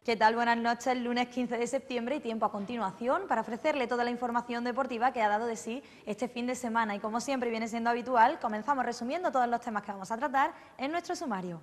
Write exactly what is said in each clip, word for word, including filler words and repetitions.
¿Qué tal? Buenas noches, lunes quince de septiembre y tiempo a continuación para ofrecerle toda la información deportiva que ha dado de sí este fin de semana. Y como siempre viene siendo habitual, comenzamos resumiendo todos los temas que vamos a tratar en nuestro sumario.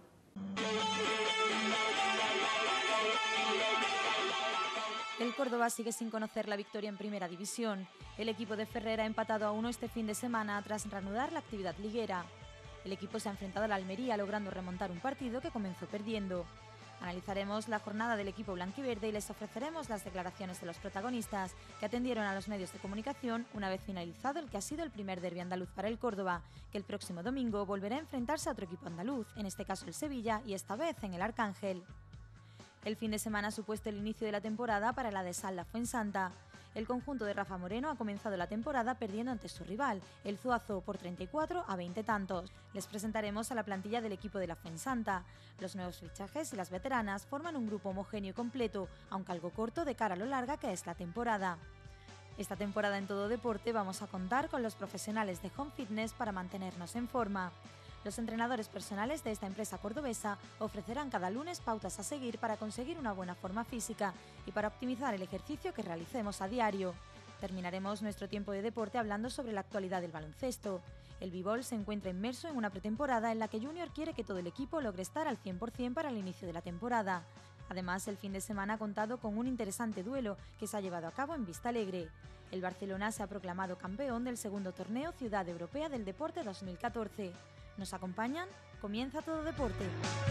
El Córdoba sigue sin conocer la victoria en Primera División. El equipo de Ferrer ha empatado a uno este fin de semana tras reanudar la actividad liguera. El equipo se ha enfrentado a la Almería logrando remontar un partido que comenzó perdiendo. Analizaremos la jornada del equipo blanquiverde y les ofreceremos las declaraciones de los protagonistas que atendieron a los medios de comunicación una vez finalizado el que ha sido el primer derbi andaluz para el Córdoba, que el próximo domingo volverá a enfrentarse a otro equipo andaluz, en este caso el Sevilla y esta vez en el Arcángel. El fin de semana ha supuesto el inicio de la temporada para la de Sal Fuensanta. El conjunto de Rafa Moreno ha comenzado la temporada perdiendo ante su rival, el Zuazo, por treinta y cuatro a veinte tantos. Les presentaremos a la plantilla del equipo de la Fuensanta. Los nuevos fichajes y las veteranas forman un grupo homogéneo y completo, aunque algo corto de cara a lo larga que es la temporada. Esta temporada en Todo Deporte vamos a contar con los profesionales de Home Fitness para mantenernos en forma. Los entrenadores personales de esta empresa cordobesa ofrecerán cada lunes pautas a seguir para conseguir una buena forma física y para optimizar el ejercicio que realicemos a diario. Terminaremos nuestro tiempo de deporte hablando sobre la actualidad del baloncesto. El B-Ball se encuentra inmerso en una pretemporada en la que Junior quiere que todo el equipo logre estar al cien por cien para el inicio de la temporada. Además, el fin de semana ha contado con un interesante duelo que se ha llevado a cabo en Vista Alegre. El Barcelona se ha proclamado campeón del segundo torneo Ciudad Europea del Deporte dos mil catorce. ¿Nos acompañan? Comienza Todo Deporte.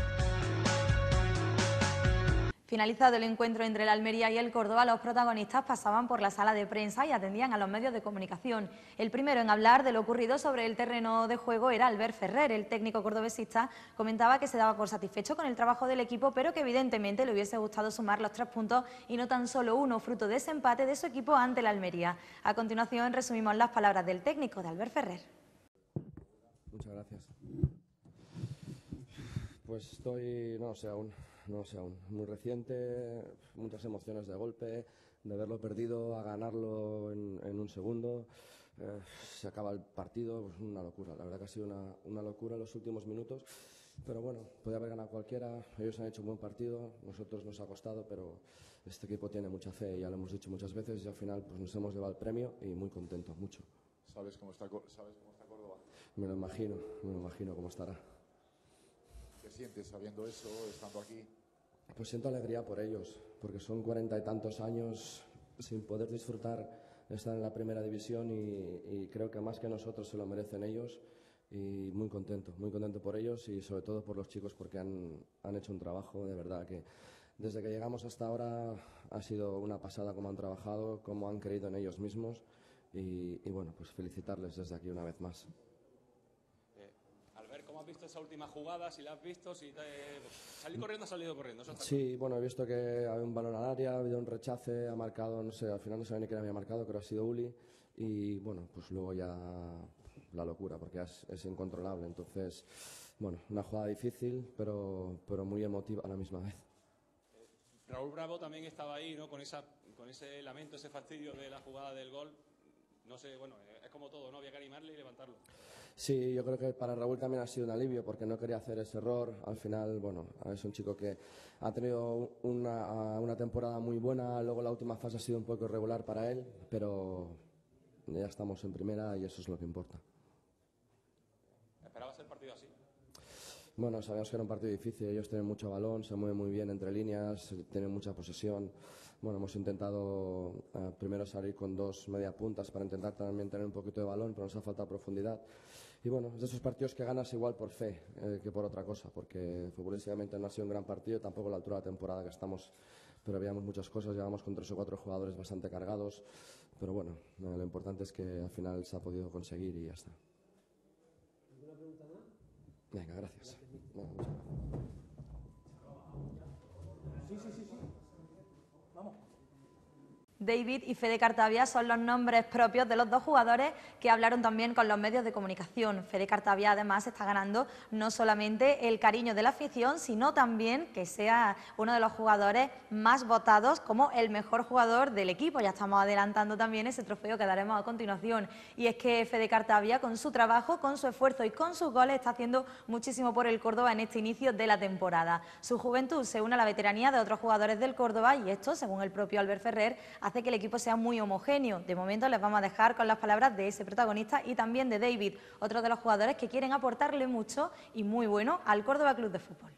Finalizado el encuentro entre el Almería y el Córdoba, los protagonistas pasaban por la sala de prensa y atendían a los medios de comunicación. El primero en hablar de lo ocurrido sobre el terreno de juego era Albert Ferrer. El técnico cordobesista comentaba que se daba por satisfecho con el trabajo del equipo, pero que evidentemente le hubiese gustado sumar los tres puntos y no tan solo uno, fruto de ese empate de su equipo ante el Almería. A continuación resumimos las palabras del técnico de Albert Ferrer. Muchas gracias. Pues estoy, no sé aún, no sé aún, muy reciente, muchas emociones de golpe, de haberlo perdido a ganarlo en, en un segundo, eh, se acaba el partido, pues una locura, la verdad que ha sido una, una locura los últimos minutos, pero bueno, podía haber ganado cualquiera, ellos han hecho un buen partido, nosotros nos ha costado, pero este equipo tiene mucha fe, ya lo hemos dicho muchas veces y al final pues nos hemos llevado el premio y muy contentos, mucho. ¿Sabes cómo está, sabes cómo está Córdoba? Me lo imagino, me lo imagino cómo estará. ¿Qué sientes sabiendo eso, estando aquí? Pues siento alegría por ellos, porque son cuarenta y tantos años sin poder disfrutar estar en la primera división y, y creo que más que nosotros se lo merecen ellos y muy contento, muy contento por ellos y sobre todo por los chicos porque han, han hecho un trabajo de verdad que desde que llegamos hasta ahora ha sido una pasada cómo han trabajado, cómo han creído en ellos mismos y, y bueno, pues felicitarles desde aquí una vez más. ¿Cómo has visto esa última jugada? Si la has visto, si te... ¿Salí corriendo o has salido corriendo? Eso está sí, claro. Bueno, he visto que había un balón al área, ha habido un rechace, ha marcado, no sé, al final no sabía ni quién había marcado, creo que ha sido Uli, y bueno, pues luego ya la locura, porque es, es incontrolable, entonces, bueno, una jugada difícil, pero, pero muy emotiva a la misma vez. Eh, Raúl Bravo también estaba ahí, ¿no? Con, esa, con ese lamento, ese fastidio de la jugada del gol. No sé, bueno, es como todo, ¿no? Había que animarle y levantarlo. Sí, yo creo que para Raúl también ha sido un alivio porque no quería hacer ese error. Al final, bueno, es un chico que ha tenido una, una temporada muy buena, luego la última fase ha sido un poco irregular para él, pero ya estamos en primera y eso es lo que importa. ¿Esperabas el partido así? Bueno, sabíamos que era un partido difícil, ellos tienen mucho balón, se mueven muy bien entre líneas, tienen mucha posesión. Bueno, hemos intentado eh, primero salir con dos media puntas para intentar también tener un poquito de balón, pero nos ha faltado profundidad. Y bueno, es de esos partidos que ganas igual por fe eh, que por otra cosa, porque futbolísticamente no ha sido un gran partido, tampoco la altura de la temporada que estamos, pero veíamos muchas cosas, llevamos con tres o cuatro jugadores bastante cargados, pero bueno, eh, lo importante es que al final se ha podido conseguir y ya está. ¿Alguna pregunta más? Venga, gracias. Bueno, Sí, sí, sí, sí. Vamos. David y Fede Cartavia son los nombres propios de los dos jugadores que hablaron también con los medios de comunicación. Fede Cartavia además está ganando no solamente el cariño de la afición, sino también que sea uno de los jugadores más votados como el mejor jugador del equipo. Ya estamos adelantando también ese trofeo que daremos a continuación. Y es que Fede Cartavia, con su trabajo, con su esfuerzo y con sus goles, está haciendo muchísimo por el Córdoba en este inicio de la temporada. Su juventud se une a la veteranía de otros jugadores del Córdoba y esto, según el propio Albert Ferrer, hace que el equipo sea muy homogéneo. De momento les vamos a dejar con las palabras de ese protagonista y también de David, otro de los jugadores que quieren aportarle mucho y muy bueno al Córdoba Club de Fútbol.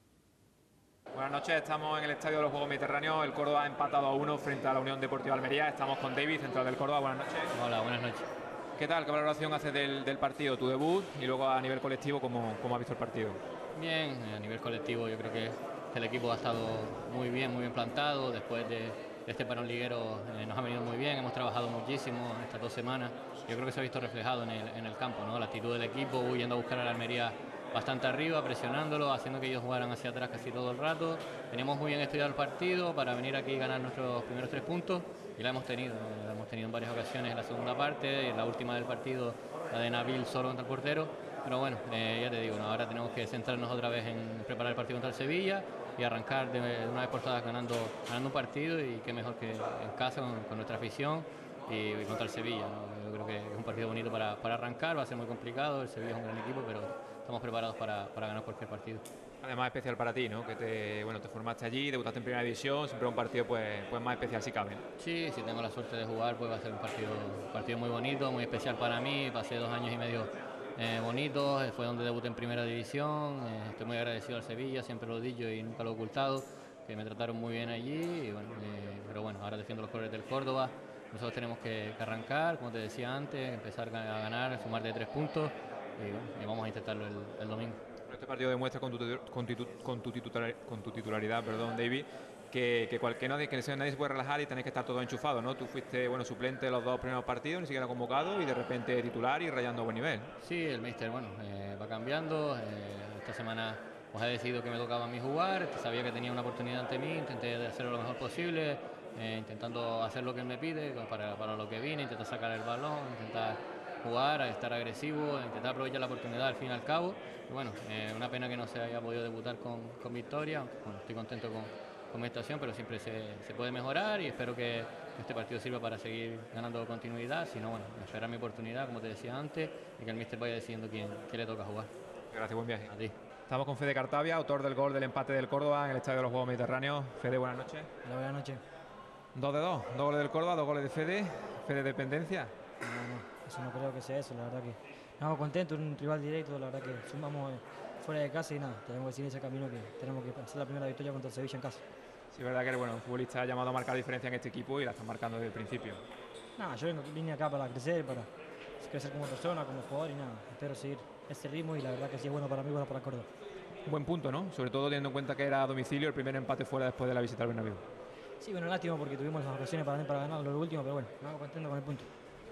Buenas noches, estamos en el Estadio de los Juegos Mediterráneos. El Córdoba ha empatado a uno frente a la Unión Deportiva Almería. Estamos con David, central del Córdoba. Buenas noches. Hola, buenas noches. ¿Qué tal? ¿Qué valoración haces del, del partido, tu debut? Y luego a nivel colectivo, ¿cómo, cómo has visto el partido? Bien, a nivel colectivo yo creo que el equipo ha estado muy bien, muy bien plantado. Después de este parón liguero eh, nos ha venido muy bien, hemos trabajado muchísimo estas dos semanas. Yo creo que se ha visto reflejado en el, en el campo, ¿no? La actitud del equipo, huyendo a buscar a la Almería bastante arriba, presionándolo, haciendo que ellos jugaran hacia atrás casi todo el rato. Teníamos muy bien estudiado el partido para venir aquí y ganar nuestros primeros tres puntos y la hemos tenido, la hemos tenido en varias ocasiones en la segunda parte, en la última del partido, la de Nabil solo contra el portero. Pero bueno, eh, ya te digo, ¿no? Ahora tenemos que centrarnos otra vez en preparar el partido contra el Sevilla y arrancar de, de una vez por todas ganando, ganando un partido, y qué mejor que en casa con, con nuestra afición y, y contra el Sevilla, ¿no? Yo creo que es un partido bonito para, para arrancar, va a ser muy complicado, el Sevilla es un gran equipo, pero estamos preparados para, para ganar cualquier partido. Además especial para ti, ¿no? Que te, bueno, te formaste allí, debutaste en primera división, siempre un partido pues, pues más especial si cabe. Sí, si tengo la suerte de jugar, pues va a ser un partido, un partido muy bonito, muy especial para mí. Pasé dos años y medio eh, bonitos, fue donde debuté en primera división, eh, estoy muy agradecido al Sevilla, siempre lo he dicho y nunca lo he ocultado, que me trataron muy bien allí, y bueno, eh, pero bueno, ahora defiendo los colores del Córdoba. Nosotros tenemos que, que arrancar, como te decía antes, empezar a ganar, sumar de tres puntos, y, bueno, y vamos a intentarlo el, el domingo. Este partido demuestra con tu, con tu, con tu, titular, con tu titularidad, perdón, David, que, que, cualquier, nadie, que nadie se puede relajar y tenéis que estar todo enchufado, ¿no? Tú fuiste bueno, suplente de los dos primeros partidos, ni siquiera convocado, y de repente titular y rayando a buen nivel. Sí, el míster bueno, eh, va cambiando. Eh, esta semana pues, he decidido que me tocaba a mí jugar, sabía que tenía una oportunidad ante mí, intenté hacerlo lo mejor posible, eh, intentando hacer lo que él me pide para, para lo que vine, intentar sacar el balón, intentar jugar, a estar agresivo, intentar aprovechar la oportunidad al fin y al cabo. Y bueno, eh, una pena que no se haya podido debutar con, con victoria, aunque bueno, estoy contento con, con mi actuación, pero siempre se, se puede mejorar y espero que este partido sirva para seguir ganando continuidad. Si no, bueno, esperar mi oportunidad, como te decía antes, y que el míster vaya decidiendo quién, quién le toca jugar. Gracias, buen viaje. A ti. Estamos con Fede Cartavia, autor del gol del empate del Córdoba en el Estadio de los Juegos Mediterráneos. Fede, buenas noches. Hola, buenas noches. Dos de dos, dos goles del Córdoba, dos goles de Fede. Fede dependencia. No, no. Eso no creo que sea eso, la verdad que estamos contentos, un rival directo, la verdad que sumamos eh, fuera de casa y nada, tenemos que seguir ese camino que tenemos que hacer la primera victoria contra el Sevilla en casa. Sí, es verdad que eres bueno, un futbolista llamado a marcar diferencia en este equipo y la están marcando desde el principio. Nada, yo vine acá para crecer, para crecer como persona, como jugador y nada, espero seguir ese ritmo y la verdad que sí es bueno para mí, bueno para Córdoba. Un buen punto, ¿no? Sobre todo teniendo en cuenta que era a domicilio el primer empate fuera después de la visita al Bernabéu. Sí, bueno, lástima porque tuvimos las ocasiones para, para ganarlo lo último, pero bueno, me hago contento con el punto.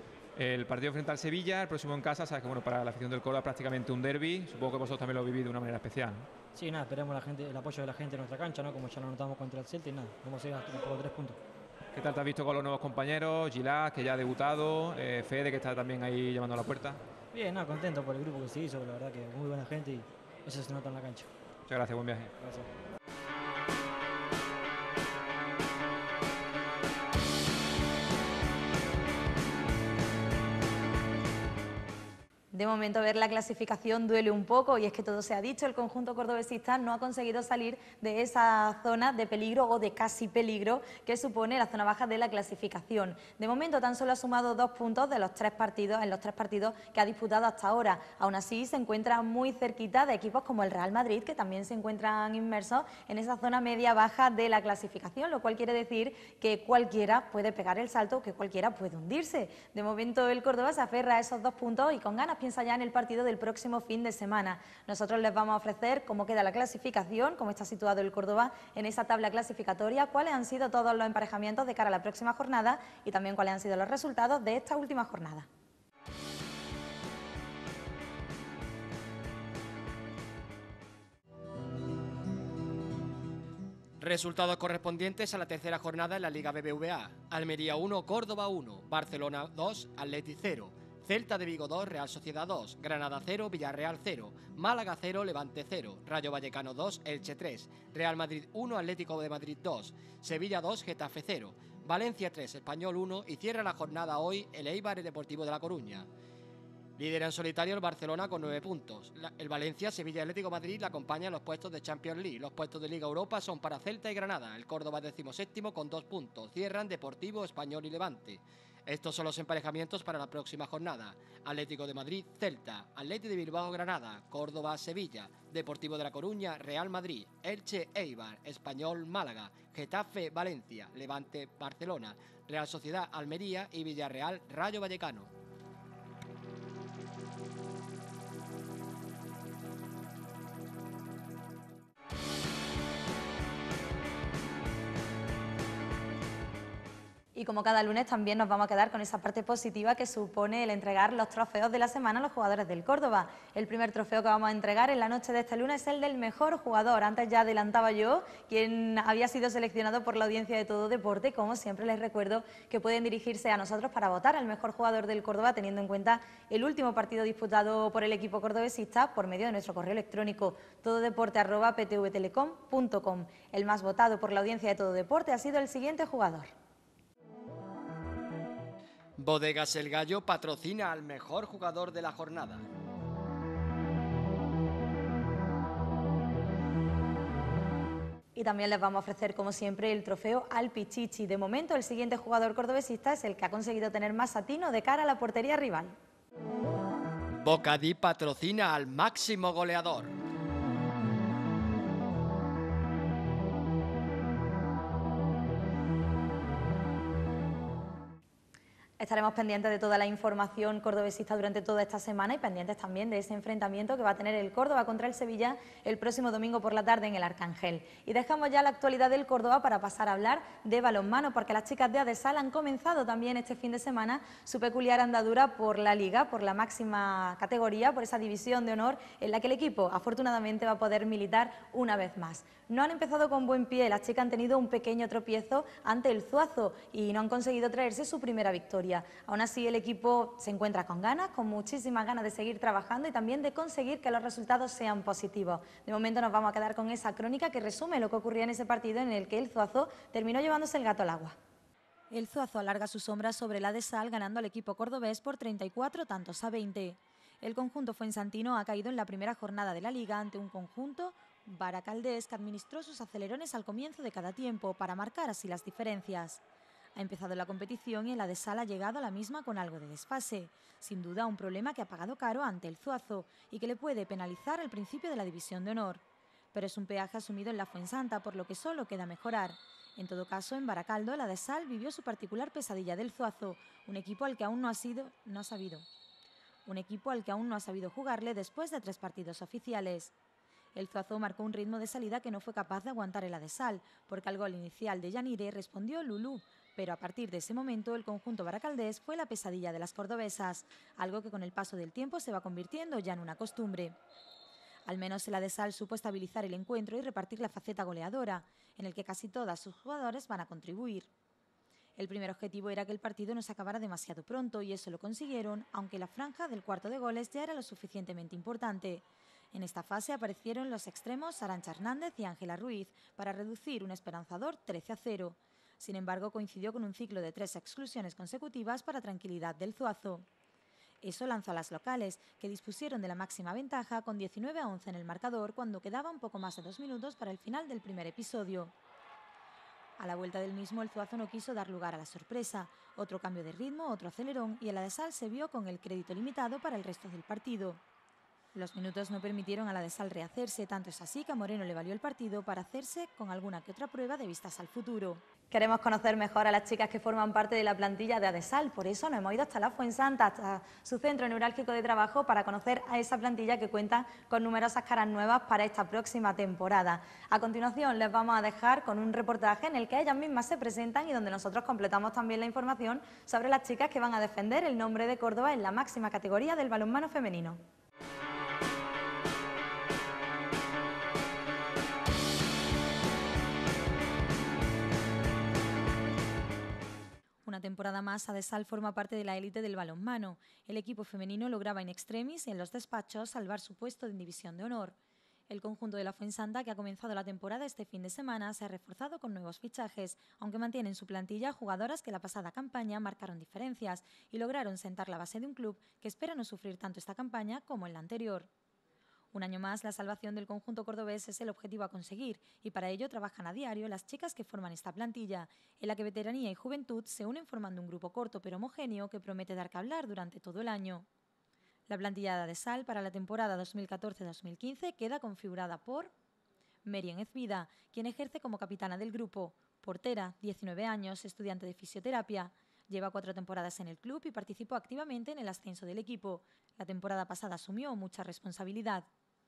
El partido frente al Sevilla, el próximo en casa, sabes que bueno, para la afición del Córdoba prácticamente un derbi. Supongo que vosotros también lo vivís de una manera especial, ¿no? Sí, nada, esperamos la gente, el apoyo de la gente en nuestra cancha, ¿no? Como ya lo notamos contra el Celta y nada, vamos a ir hasta por tres puntos. ¿Qué tal te has visto con los nuevos compañeros? Gilás, que ya ha debutado, eh, Fede, que está también ahí llamando a la puerta. Bien, nada, contento por el grupo que se hizo, la verdad que muy buena gente y eso se nota en la cancha. Muchas gracias, buen viaje. Gracias. De momento ver la clasificación duele un poco y es que todo se ha dicho, el conjunto cordobesista no ha conseguido salir de esa zona de peligro o de casi peligro que supone la zona baja de la clasificación. De momento tan solo ha sumado dos puntos de los tres partidos, en los tres partidos que ha disputado hasta ahora. Aún así se encuentra muy cerquita de equipos como el Real Madrid, que también se encuentran inmersos en esa zona media-baja de la clasificación, lo cual quiere decir que cualquiera puede pegar el salto, que cualquiera puede hundirse. De momento el Córdoba se aferra a esos dos puntos y con ganas piensa ya en el partido del próximo fin de semana. Nosotros les vamos a ofrecer cómo queda la clasificación, cómo está situado el Córdoba en esa tabla clasificatoria, cuáles han sido todos los emparejamientos de cara a la próxima jornada y también cuáles han sido los resultados de esta última jornada. Resultados correspondientes a la tercera jornada en la Liga B B V A. Almería uno, Córdoba uno, Barcelona dos, Atleti cero, Celta de Vigo dos, Real Sociedad dos, Granada cero, Villarreal cero, Málaga cero, Levante cero, Rayo Vallecano dos, Elche tres, Real Madrid uno, Atlético de Madrid dos, Sevilla dos, Getafe cero, Valencia tres, Español uno y cierra la jornada hoy el Eibar Deportivo de La Coruña. Lidera en solitario el Barcelona con nueve puntos. La, el Valencia, Sevilla y Atlético de Madrid le acompañan en los puestos de Champions League. Los puestos de Liga Europa son para Celta y Granada. El Córdoba decimoséptimo con dos puntos. Cierran Deportivo, Español y Levante. Estos son los emparejamientos para la próxima jornada. Atlético de Madrid, Celta, Atleti de Bilbao, Granada, Córdoba, Sevilla, Deportivo de La Coruña, Real Madrid, Elche, Eibar, Español, Málaga, Getafe, Valencia, Levante, Barcelona, Real Sociedad, Almería y Villarreal, Rayo Vallecano. Y como cada lunes también nos vamos a quedar con esa parte positiva que supone el entregar los trofeos de la semana a los jugadores del Córdoba. El primer trofeo que vamos a entregar en la noche de este lunes es el del mejor jugador. Antes ya adelantaba yo quien había sido seleccionado por la audiencia de Todo Deporte. Como siempre les recuerdo que pueden dirigirse a nosotros para votar al mejor jugador del Córdoba teniendo en cuenta el último partido disputado por el equipo cordobesista por medio de nuestro correo electrónico tododeporte arroba p t v telecom punto com. El más votado por la audiencia de Todo Deporte ha sido el siguiente jugador. Bodegas El Gallo patrocina al mejor jugador de la jornada. Y también les vamos a ofrecer, como siempre, el trofeo al Pichichi. De momento, el siguiente jugador cordobesista es el que ha conseguido tener más atino de cara a la portería rival. Bocadí patrocina al máximo goleador. Estaremos pendientes de toda la información cordobesista durante toda esta semana y pendientes también de ese enfrentamiento que va a tener el Córdoba contra el Sevilla el próximo domingo por la tarde en el Arcángel. Y dejamos ya la actualidad del Córdoba para pasar a hablar de balonmano, porque las chicas de Adesal han comenzado también este fin de semana su peculiar andadura por la Liga, por la máxima categoría, por esa división de honor en la que el equipo afortunadamente va a poder militar una vez más. No han empezado con buen pie, las chicas han tenido un pequeño tropiezo ante el Zuazo y no han conseguido traerse su primera victoria. Aún así, el equipo se encuentra con ganas, con muchísimas ganas de seguir trabajando y también de conseguir que los resultados sean positivos. De momento nos vamos a quedar con esa crónica que resume lo que ocurría en ese partido en el que el Zuazo terminó llevándose el gato al agua. El Zuazo alarga su sombra sobre la Adesal ganando al equipo cordobés por treinta y cuatro tantos a veinte. El conjunto fuensantino ha caído en la primera jornada de la Liga ante un conjunto baracaldés que administró sus acelerones al comienzo de cada tiempo para marcar así las diferencias. Ha empezado la competición y el Adesal ha llegado a la misma con algo de desfase. Sin duda un problema que ha pagado caro ante el Zuazo y que le puede penalizar al principio de la división de honor. Pero es un peaje asumido en la Fuensanta, por lo que solo queda mejorar. En todo caso, en Baracaldo, el Adesal vivió su particular pesadilla del Zuazo, un equipo al que aún no ha sido, no ha sabido, un equipo al que aún no ha sabido jugarle después de tres partidos oficiales. El Zuazo marcó un ritmo de salida que no fue capaz de aguantar el Adesal, porque al gol inicial de Yanire respondió Lulú, pero a partir de ese momento el conjunto baracaldés fue la pesadilla de las cordobesas, algo que con el paso del tiempo se va convirtiendo ya en una costumbre. Al menos el Adesal supo estabilizar el encuentro y repartir la faceta goleadora, en el que casi todas sus jugadoras van a contribuir. El primer objetivo era que el partido no se acabara demasiado pronto y eso lo consiguieron, aunque la franja del cuarto de goles ya era lo suficientemente importante. En esta fase aparecieron los extremos Arantxa Hernández y Ángela Ruiz para reducir un esperanzador trece a cero. Sin embargo, coincidió con un ciclo de tres exclusiones consecutivas para tranquilidad del Zuazo. Eso lanzó a las locales, que dispusieron de la máxima ventaja con diecinueve a once en el marcador cuando quedaba un poco más de dos minutos para el final del primer episodio. A la vuelta del mismo, el Zuazo no quiso dar lugar a la sorpresa. Otro cambio de ritmo, otro acelerón y el Adesal se vio con el crédito limitado para el resto del partido. Los minutos no permitieron a la Adesal rehacerse, tanto es así que a Moreno le valió el partido para hacerse con alguna que otra prueba de vistas al futuro. Queremos conocer mejor a las chicas que forman parte de la plantilla de Adesal, por eso nos hemos ido hasta la Fuensanta, hasta su centro neurálgico de trabajo, para conocer a esa plantilla que cuenta con numerosas caras nuevas para esta próxima temporada. A continuación les vamos a dejar con un reportaje en el que ellas mismas se presentan y donde nosotros completamos también la información sobre las chicas que van a defender el nombre de Córdoba en la máxima categoría del balonmano femenino. Una temporada más, Adesal forma parte de la élite del balonmano. El equipo femenino lograba in extremis y en los despachos salvar su puesto en División de Honor. El conjunto de la Fuensanta, que ha comenzado la temporada este fin de semana, se ha reforzado con nuevos fichajes, aunque mantiene en su plantilla jugadoras que la pasada campaña marcaron diferencias y lograron sentar la base de un club que espera no sufrir tanto esta campaña como en la anterior. Un año más, la salvación del conjunto cordobés es el objetivo a conseguir y para ello trabajan a diario las chicas que forman esta plantilla, en la que veteranía y juventud se unen formando un grupo corto pero homogéneo que promete dar que hablar durante todo el año. La plantilla de Adesal para la temporada dos mil catorce dos mil quince queda configurada por Merien Ezbida, quien ejerce como capitana del grupo, portera, diecinueve años, estudiante de fisioterapia. Lleva cuatro temporadas en el club y participó activamente en el ascenso del equipo. La temporada pasada asumió mucha responsabilidad.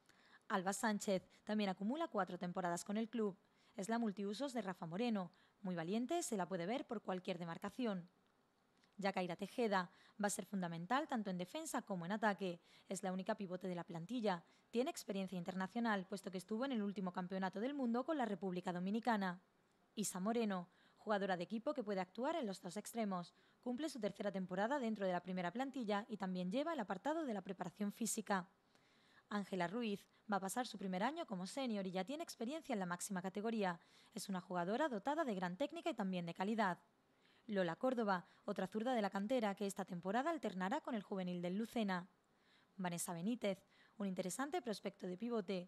Alba Sánchez también acumula cuatro temporadas con el club. Es la multiusos de Rafa Moreno. Muy valiente, se la puede ver por cualquier demarcación. Yacaira Tejeda va a ser fundamental tanto en defensa como en ataque. Es la única pivote de la plantilla. Tiene experiencia internacional, puesto que estuvo en el último campeonato del mundo con la República Dominicana. Isa Moreno, jugadora de equipo que puede actuar en los dos extremos. Cumple su tercera temporada dentro de la primera plantilla y también lleva el apartado de la preparación física. Ángela Ruiz va a pasar su primer año como senior y ya tiene experiencia en la máxima categoría. Es una jugadora dotada de gran técnica y también de calidad. Lola Córdoba, otra zurda de la cantera que esta temporada alternará con el juvenil del Lucena. Vanessa Benítez, un interesante prospecto de pivote.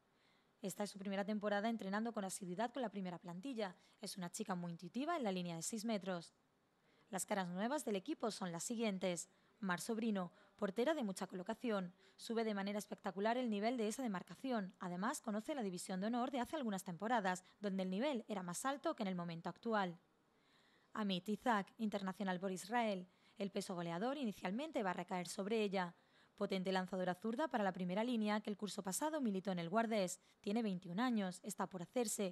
Esta es su primera temporada entrenando con asiduidad con la primera plantilla. Es una chica muy intuitiva en la línea de seis metros. Las caras nuevas del equipo son las siguientes. Mar Sobrino, portera de mucha colocación. Sube de manera espectacular el nivel de esa demarcación. Además, conoce la División de Honor de hace algunas temporadas, donde el nivel era más alto que en el momento actual. Amit Isaac, internacional por Israel. El peso goleador inicialmente va a recaer sobre ella. Potente lanzadora zurda para la primera línea que el curso pasado militó en el Guardés. Tiene veintiún años, está por hacerse.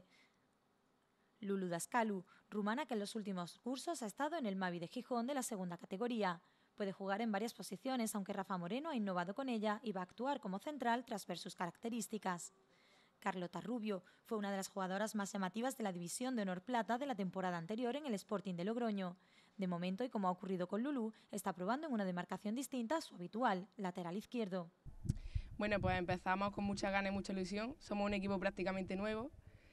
Lulu Dascalu, rumana que en los últimos cursos ha estado en el Mavi de Gijón de la segunda categoría. Puede jugar en varias posiciones, aunque Rafa Moreno ha innovado con ella y va a actuar como central tras ver sus características. Carlota Rubio fue una de las jugadoras más llamativas de la División de Honor Plata de la temporada anterior en el Sporting de Logroño. De momento, y como ha ocurrido con Lulú, está probando en una demarcación distinta a su habitual, lateral izquierdo. Bueno, pues empezamos con mucha ganas y mucha ilusión. Somos un equipo prácticamente nuevo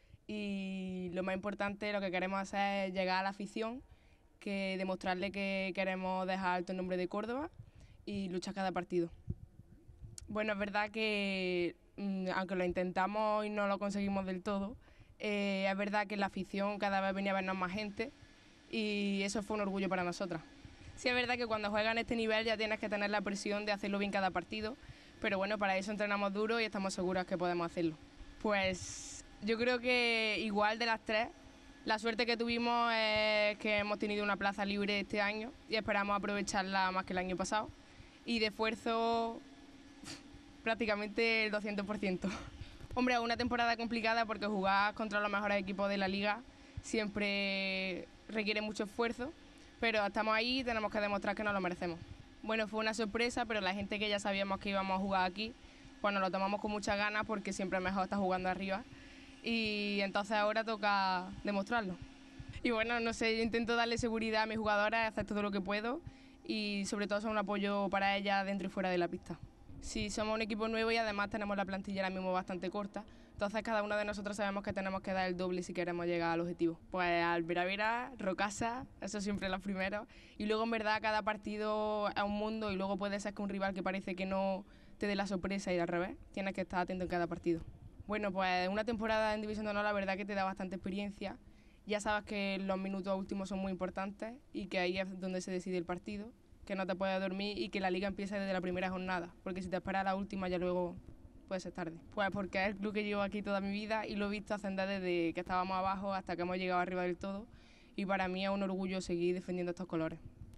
y lo más importante, lo que queremos hacer es llegar a la afición, que demostrarle que queremos dejar alto el nombre de Córdoba y luchar cada partido. Bueno, es verdad que mmm, aunque lo intentamos y no lo conseguimos del todo, eh, es verdad que la afición cada vez venía a vernos más gente y eso fue un orgullo para nosotras. Sí, es verdad que cuando juegas en este nivel ya tienes que tener la presión de hacerlo bien cada partido, pero bueno, para eso entrenamos duro y estamos seguras que podemos hacerlo. Pues yo creo que igual de las tres, la suerte que tuvimos es que hemos tenido una plaza libre este año y esperamos aprovecharla más que el año pasado. Y de esfuerzo, prácticamente el doscientos por ciento. Hombre, una temporada complicada porque jugar contra los mejores equipos de la liga siempre requiere mucho esfuerzo, pero estamos ahí y tenemos que demostrar que nos lo merecemos. Bueno, fue una sorpresa, pero la gente que ya sabíamos que íbamos a jugar aquí, pues nos lo tomamos con muchas ganas porque siempre es mejor estar jugando arriba. Y entonces ahora toca demostrarlo. Y bueno, no sé, yo intento darle seguridad a mis jugadoras, hacer todo lo que puedo y sobre todo son un apoyo para ellas dentro y fuera de la pista. Sí, somos un equipo nuevo y además tenemos la plantilla ahora mismo bastante corta, entonces cada uno de nosotros sabemos que tenemos que dar el doble si queremos llegar al objetivo. Pues Alveravera, Rocasa, eso siempre es lo primero. Y luego en verdad cada partido es un mundo y luego puede ser que un rival que parece que no te dé la sorpresa y al revés, tienes que estar atento en cada partido. Bueno, pues una temporada en División de Honor la verdad que te da bastante experiencia. Ya sabes que los minutos últimos son muy importantes y que ahí es donde se decide el partido, que no te puedes dormir y que la liga empieza desde la primera jornada, porque si te esperas a la última ya luego puede ser tarde. Pues porque es el club que llevo aquí toda mi vida y lo he visto ascender desde que estábamos abajo hasta que hemos llegado arriba del todo y para mí es un orgullo seguir defendiendo estos colores.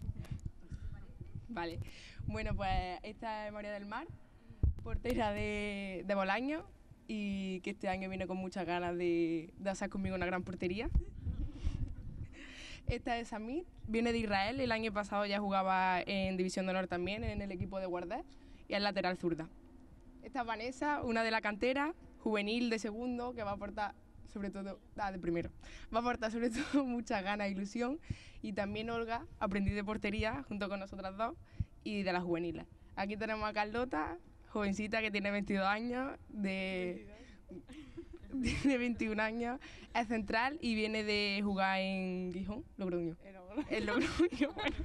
Vale, bueno pues esta es María del Mar, portera de, de Bolaño, y que este año viene con muchas ganas de, de hacer conmigo una gran portería. Esta es Samit, viene de Israel, el año pasado ya jugaba en División de Honor también, en el equipo de Guardés, y es lateral zurda. Esta es Vanessa, una de la cantera, juvenil de segundo, que va a aportar sobre todo, ah, de primero, va a aportar sobre todo muchas ganas e ilusión, y también Olga, aprendiz de portería junto con nosotras dos y de las juveniles. Aquí tenemos a Carlota, jovencita que tiene veintidós años, de, de veintiún años, es central y viene de jugar en Gijón, Logroño. En Logroño, bueno.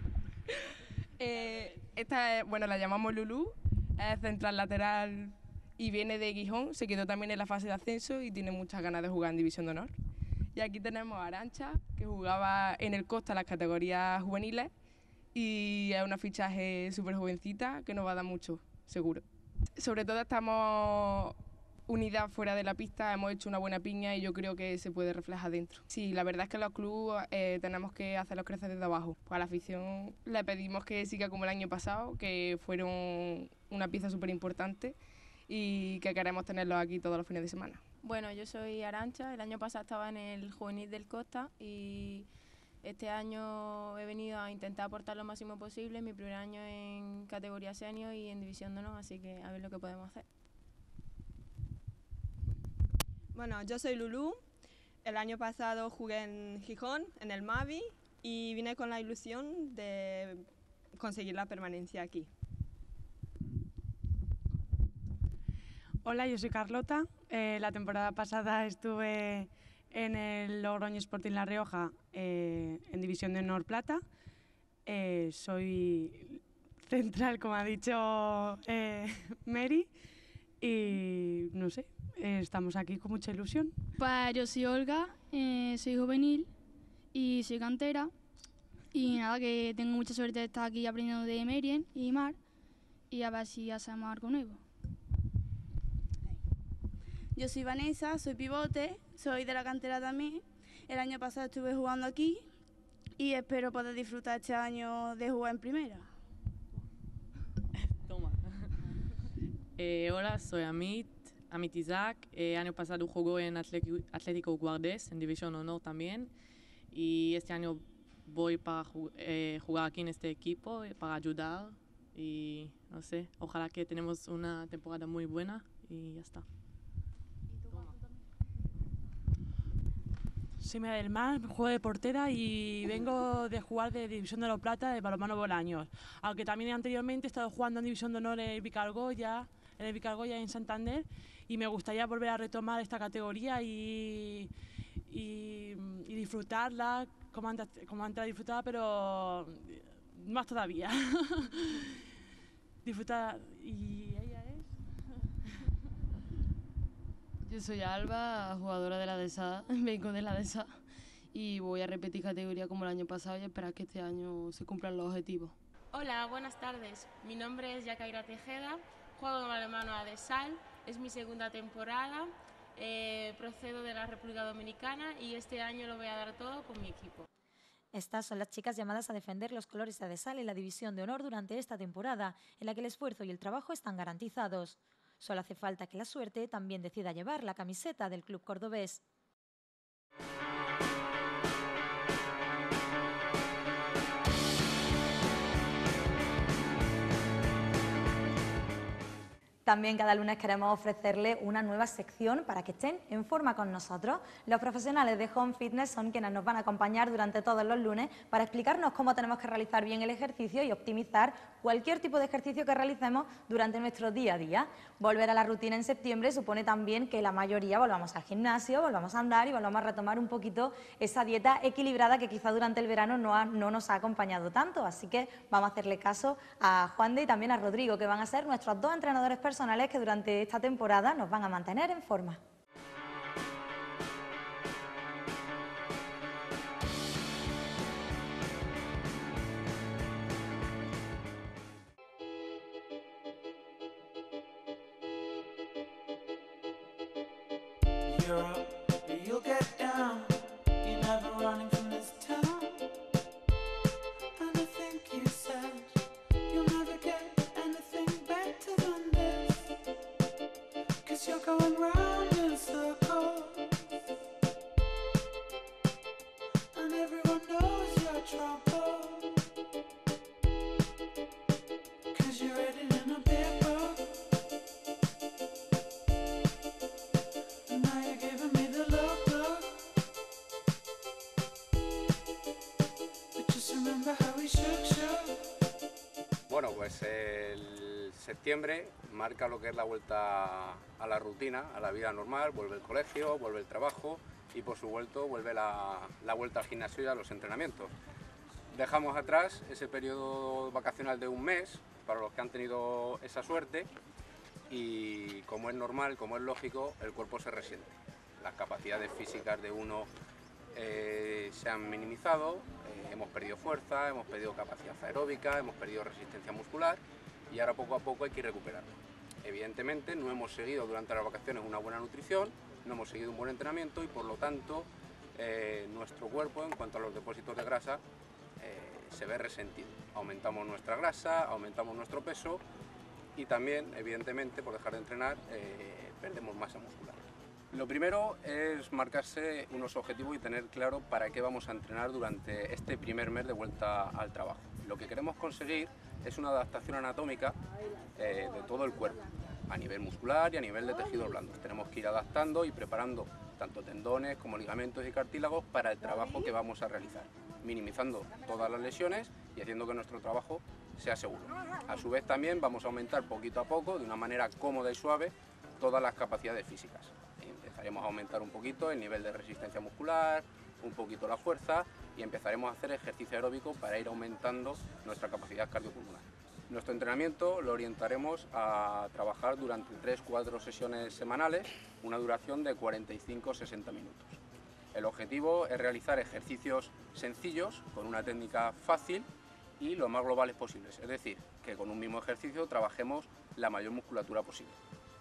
Eh, esta, es, bueno, la llamamos Lulú, es central lateral y viene de Gijón, se quedó también en la fase de ascenso y tiene muchas ganas de jugar en División de Honor. Y aquí tenemos a Arantxa, que jugaba en el Costa las categorías juveniles y es una fichaje súper jovencita que nos va a dar mucho, seguro. Sobre todo estamos unidas fuera de la pista, hemos hecho una buena piña y yo creo que se puede reflejar dentro. Sí, la verdad es que los clubes eh, tenemos que hacerlos crecer desde abajo. Pues a la afición le pedimos que siga como el año pasado, que fueron una pieza súper importante y que queremos tenerlos aquí todos los fines de semana. Bueno, yo soy Arantxa, el año pasado estaba en el juvenil del Costa y este año he venido a intentar aportar lo máximo posible, mi primer año en categoría senior y en División de Honor, así que a ver lo que podemos hacer. Bueno, yo soy Lulú, el año pasado jugué en Gijón, en el Mavi, y vine con la ilusión de conseguir la permanencia aquí. Hola, yo soy Carlota. Eh, la temporada pasada estuve en el Logroño Sporting La Rioja eh, en División de Honor Plata. Eh, soy central, como ha dicho eh, Mary, y no sé, eh, estamos aquí con mucha ilusión. Pues yo soy Olga, eh, soy juvenil y soy cantera. Y nada, que tengo mucha suerte de estar aquí aprendiendo de Merien y Mar y a ver si hacemos algo nuevo. Yo soy Vanessa, soy pivote, soy de la cantera también. El año pasado estuve jugando aquí y espero poder disfrutar este año de jugar en primera. Toma. eh, hola, soy Amit, Amit Isaac. El eh, año pasado jugó en Atlético Guardés, en División Honor también. Y este año voy para eh, jugar aquí en este equipo para ayudar. Y no sé, ojalá que tenemos una temporada muy buena y ya está. Soy María del Mar, juego de portera y vengo de jugar de División de Honor Plata de balonmano Bolaños. Aunque también anteriormente he estado jugando en División de Honor en el Vicargoya, en el Vicargoya en Santander, y me gustaría volver a retomar esta categoría y, y, y disfrutarla como antes, como antes la disfrutaba, pero más todavía. Disfrutar y ella es. Yo soy Alba, jugadora de la D E S A, vengo de la D E S A y voy a repetir categoría como el año pasado y esperar que este año se cumplan los objetivos. Hola, buenas tardes. Mi nombre es Yacaira Tejeda, juego en balonmano A D E S A L, es mi segunda temporada, eh, procedo de la República Dominicana y este año lo voy a dar todo con mi equipo. Estas son las chicas llamadas a defender los colores de A D E S A L en la División de Honor durante esta temporada, en la que el esfuerzo y el trabajo están garantizados. Solo hace falta que la suerte también decida llevar la camiseta del club cordobés. También cada lunes queremos ofrecerle una nueva sección para que estén en forma con nosotros. Los profesionales de Home Fitness son quienes nos van a acompañar durante todos los lunes para explicarnos cómo tenemos que realizar bien el ejercicio y optimizar cualquier tipo de ejercicio que realicemos durante nuestro día a día. Volver a la rutina en septiembre supone también que la mayoría volvamos al gimnasio, volvamos a andar y volvamos a retomar un poquito esa dieta equilibrada que quizá durante el verano no, ha, no nos ha acompañado tanto. Así que vamos a hacerle caso a Juan de y también a Rodrigo, que van a ser nuestros dos entrenadores personales que durante esta temporada nos van a mantener en forma. Pues el septiembre marca lo que es la vuelta a la rutina, a la vida normal, vuelve el colegio, vuelve el trabajo y por supuesto vuelve la, la vuelta al gimnasio y a los entrenamientos. Dejamos atrás ese periodo vacacional de un mes para los que han tenido esa suerte y como es normal, como es lógico, el cuerpo se resiente. Las capacidades físicas de uno eh, se han minimizado, eh, hemos perdido fuerza, hemos perdido capacidad aeróbica, hemos perdido resistencia muscular y ahora poco a poco hay que ir recuperarlo. Evidentemente no hemos seguido durante las vacaciones una buena nutrición, no hemos seguido un buen entrenamiento y por lo tanto eh, nuestro cuerpo en cuanto a los depósitos de grasa eh, se ve resentido. Aumentamos nuestra grasa, aumentamos nuestro peso y también evidentemente por dejar de entrenar eh, perdemos masa muscular. Lo primero es marcarse unos objetivos y tener claro para qué vamos a entrenar durante este primer mes de vuelta al trabajo. Lo que queremos conseguir es una adaptación anatómica eh, de todo el cuerpo, a nivel muscular y a nivel de tejidos blandos. Tenemos que ir adaptando y preparando tanto tendones como ligamentos y cartílagos para el trabajo que vamos a realizar, minimizando todas las lesiones y haciendo que nuestro trabajo sea seguro. A su vez también vamos a aumentar poquito a poco, de una manera cómoda y suave, todas las capacidades físicas. Empezaremos a aumentar un poquito el nivel de resistencia muscular, un poquito la fuerza y empezaremos a hacer ejercicio aeróbico para ir aumentando nuestra capacidad cardiopulmonar. Nuestro entrenamiento lo orientaremos a trabajar durante tres cuatro sesiones semanales, una duración de cuarenta y cinco a sesenta minutos. El objetivo es realizar ejercicios sencillos, con una técnica fácil y lo más globales posibles, es decir, que con un mismo ejercicio trabajemos la mayor musculatura posible.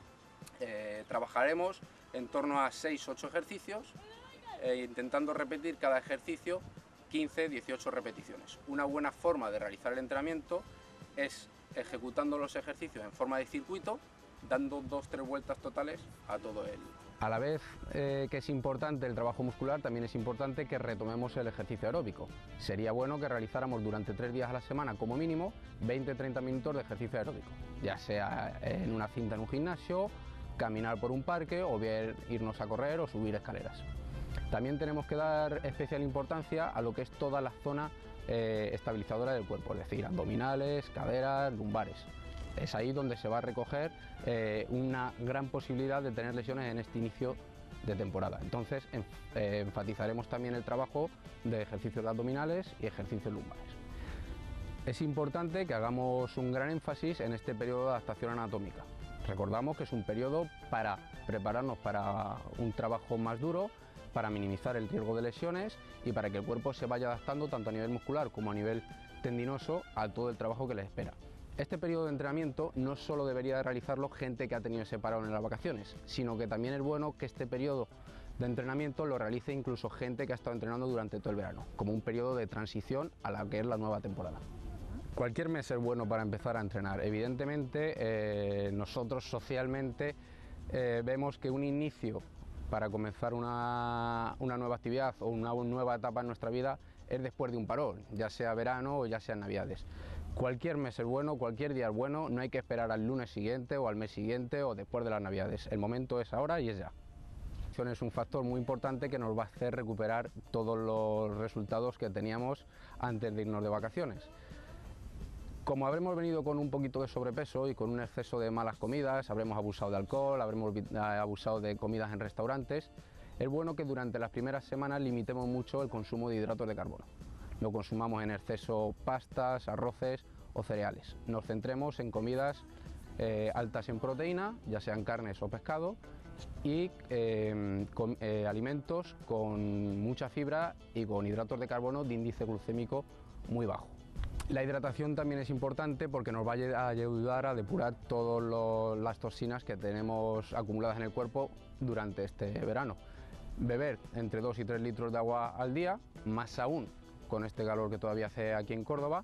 Eh, trabajaremos en torno a seis ocho ejercicios, eh, intentando repetir cada ejercicio quince a dieciocho repeticiones. Una buena forma de realizar el entrenamiento es ejecutando los ejercicios en forma de circuito, dando dos tres vueltas totales a todo el... A la vez eh, que es importante el trabajo muscular, también es importante que retomemos el ejercicio aeróbico. Sería bueno que realizáramos durante tres días a la semana, como mínimo, veinte a treinta minutos de ejercicio aeróbico, ya sea en una cinta en un gimnasio, caminar por un parque o bien irnos a correr o subir escaleras. También tenemos que dar especial importancia a lo que es toda la zona eh, estabilizadora del cuerpo, es decir, abdominales, caderas, lumbares. Es ahí donde se va a recoger eh, una gran posibilidad de tener lesiones en este inicio de temporada. Entonces enf eh, enfatizaremos también el trabajo de ejercicios de abdominales y ejercicios lumbares. Es importante que hagamos un gran énfasis en este periodo de adaptación anatómica. Recordamos que es un periodo para prepararnos para un trabajo más duro, para minimizar el riesgo de lesiones y para que el cuerpo se vaya adaptando tanto a nivel muscular como a nivel tendinoso a todo el trabajo que les espera. Este periodo de entrenamiento no solo debería de realizarlo gente que ha tenido ese parón en las vacaciones, sino que también es bueno que este periodo de entrenamiento lo realice incluso gente que ha estado entrenando durante todo el verano, como un periodo de transición a la que es la nueva temporada. Cualquier mes es bueno para empezar a entrenar. Evidentemente, eh, nosotros socialmente eh, vemos que un inicio para comenzar una, una nueva actividad o una nueva etapa en nuestra vida es después de un parón, ya sea verano o ya sea navidades. Cualquier mes es bueno, cualquier día es bueno, no hay que esperar al lunes siguiente o al mes siguiente o después de las navidades. El momento es ahora y es ya. Es un factor muy importante que nos va a hacer recuperar todos los resultados que teníamos antes de irnos de vacaciones. Como habremos venido con un poquito de sobrepeso y con un exceso de malas comidas, habremos abusado de alcohol, habremos abusado de comidas en restaurantes, es bueno que durante las primeras semanas limitemos mucho el consumo de hidratos de carbono. No consumamos en exceso pastas, arroces o cereales. Nos centremos en comidas eh, altas en proteína, ya sean carnes o pescado, y eh, con, eh, alimentos con mucha fibra y con hidratos de carbono de índice glucémico muy bajo. La hidratación también es importante porque nos va a ayudar a depurar todas las toxinas que tenemos acumuladas en el cuerpo durante este verano. Beber entre dos y tres litros de agua al día, más aún con este calor que todavía hace aquí en Córdoba.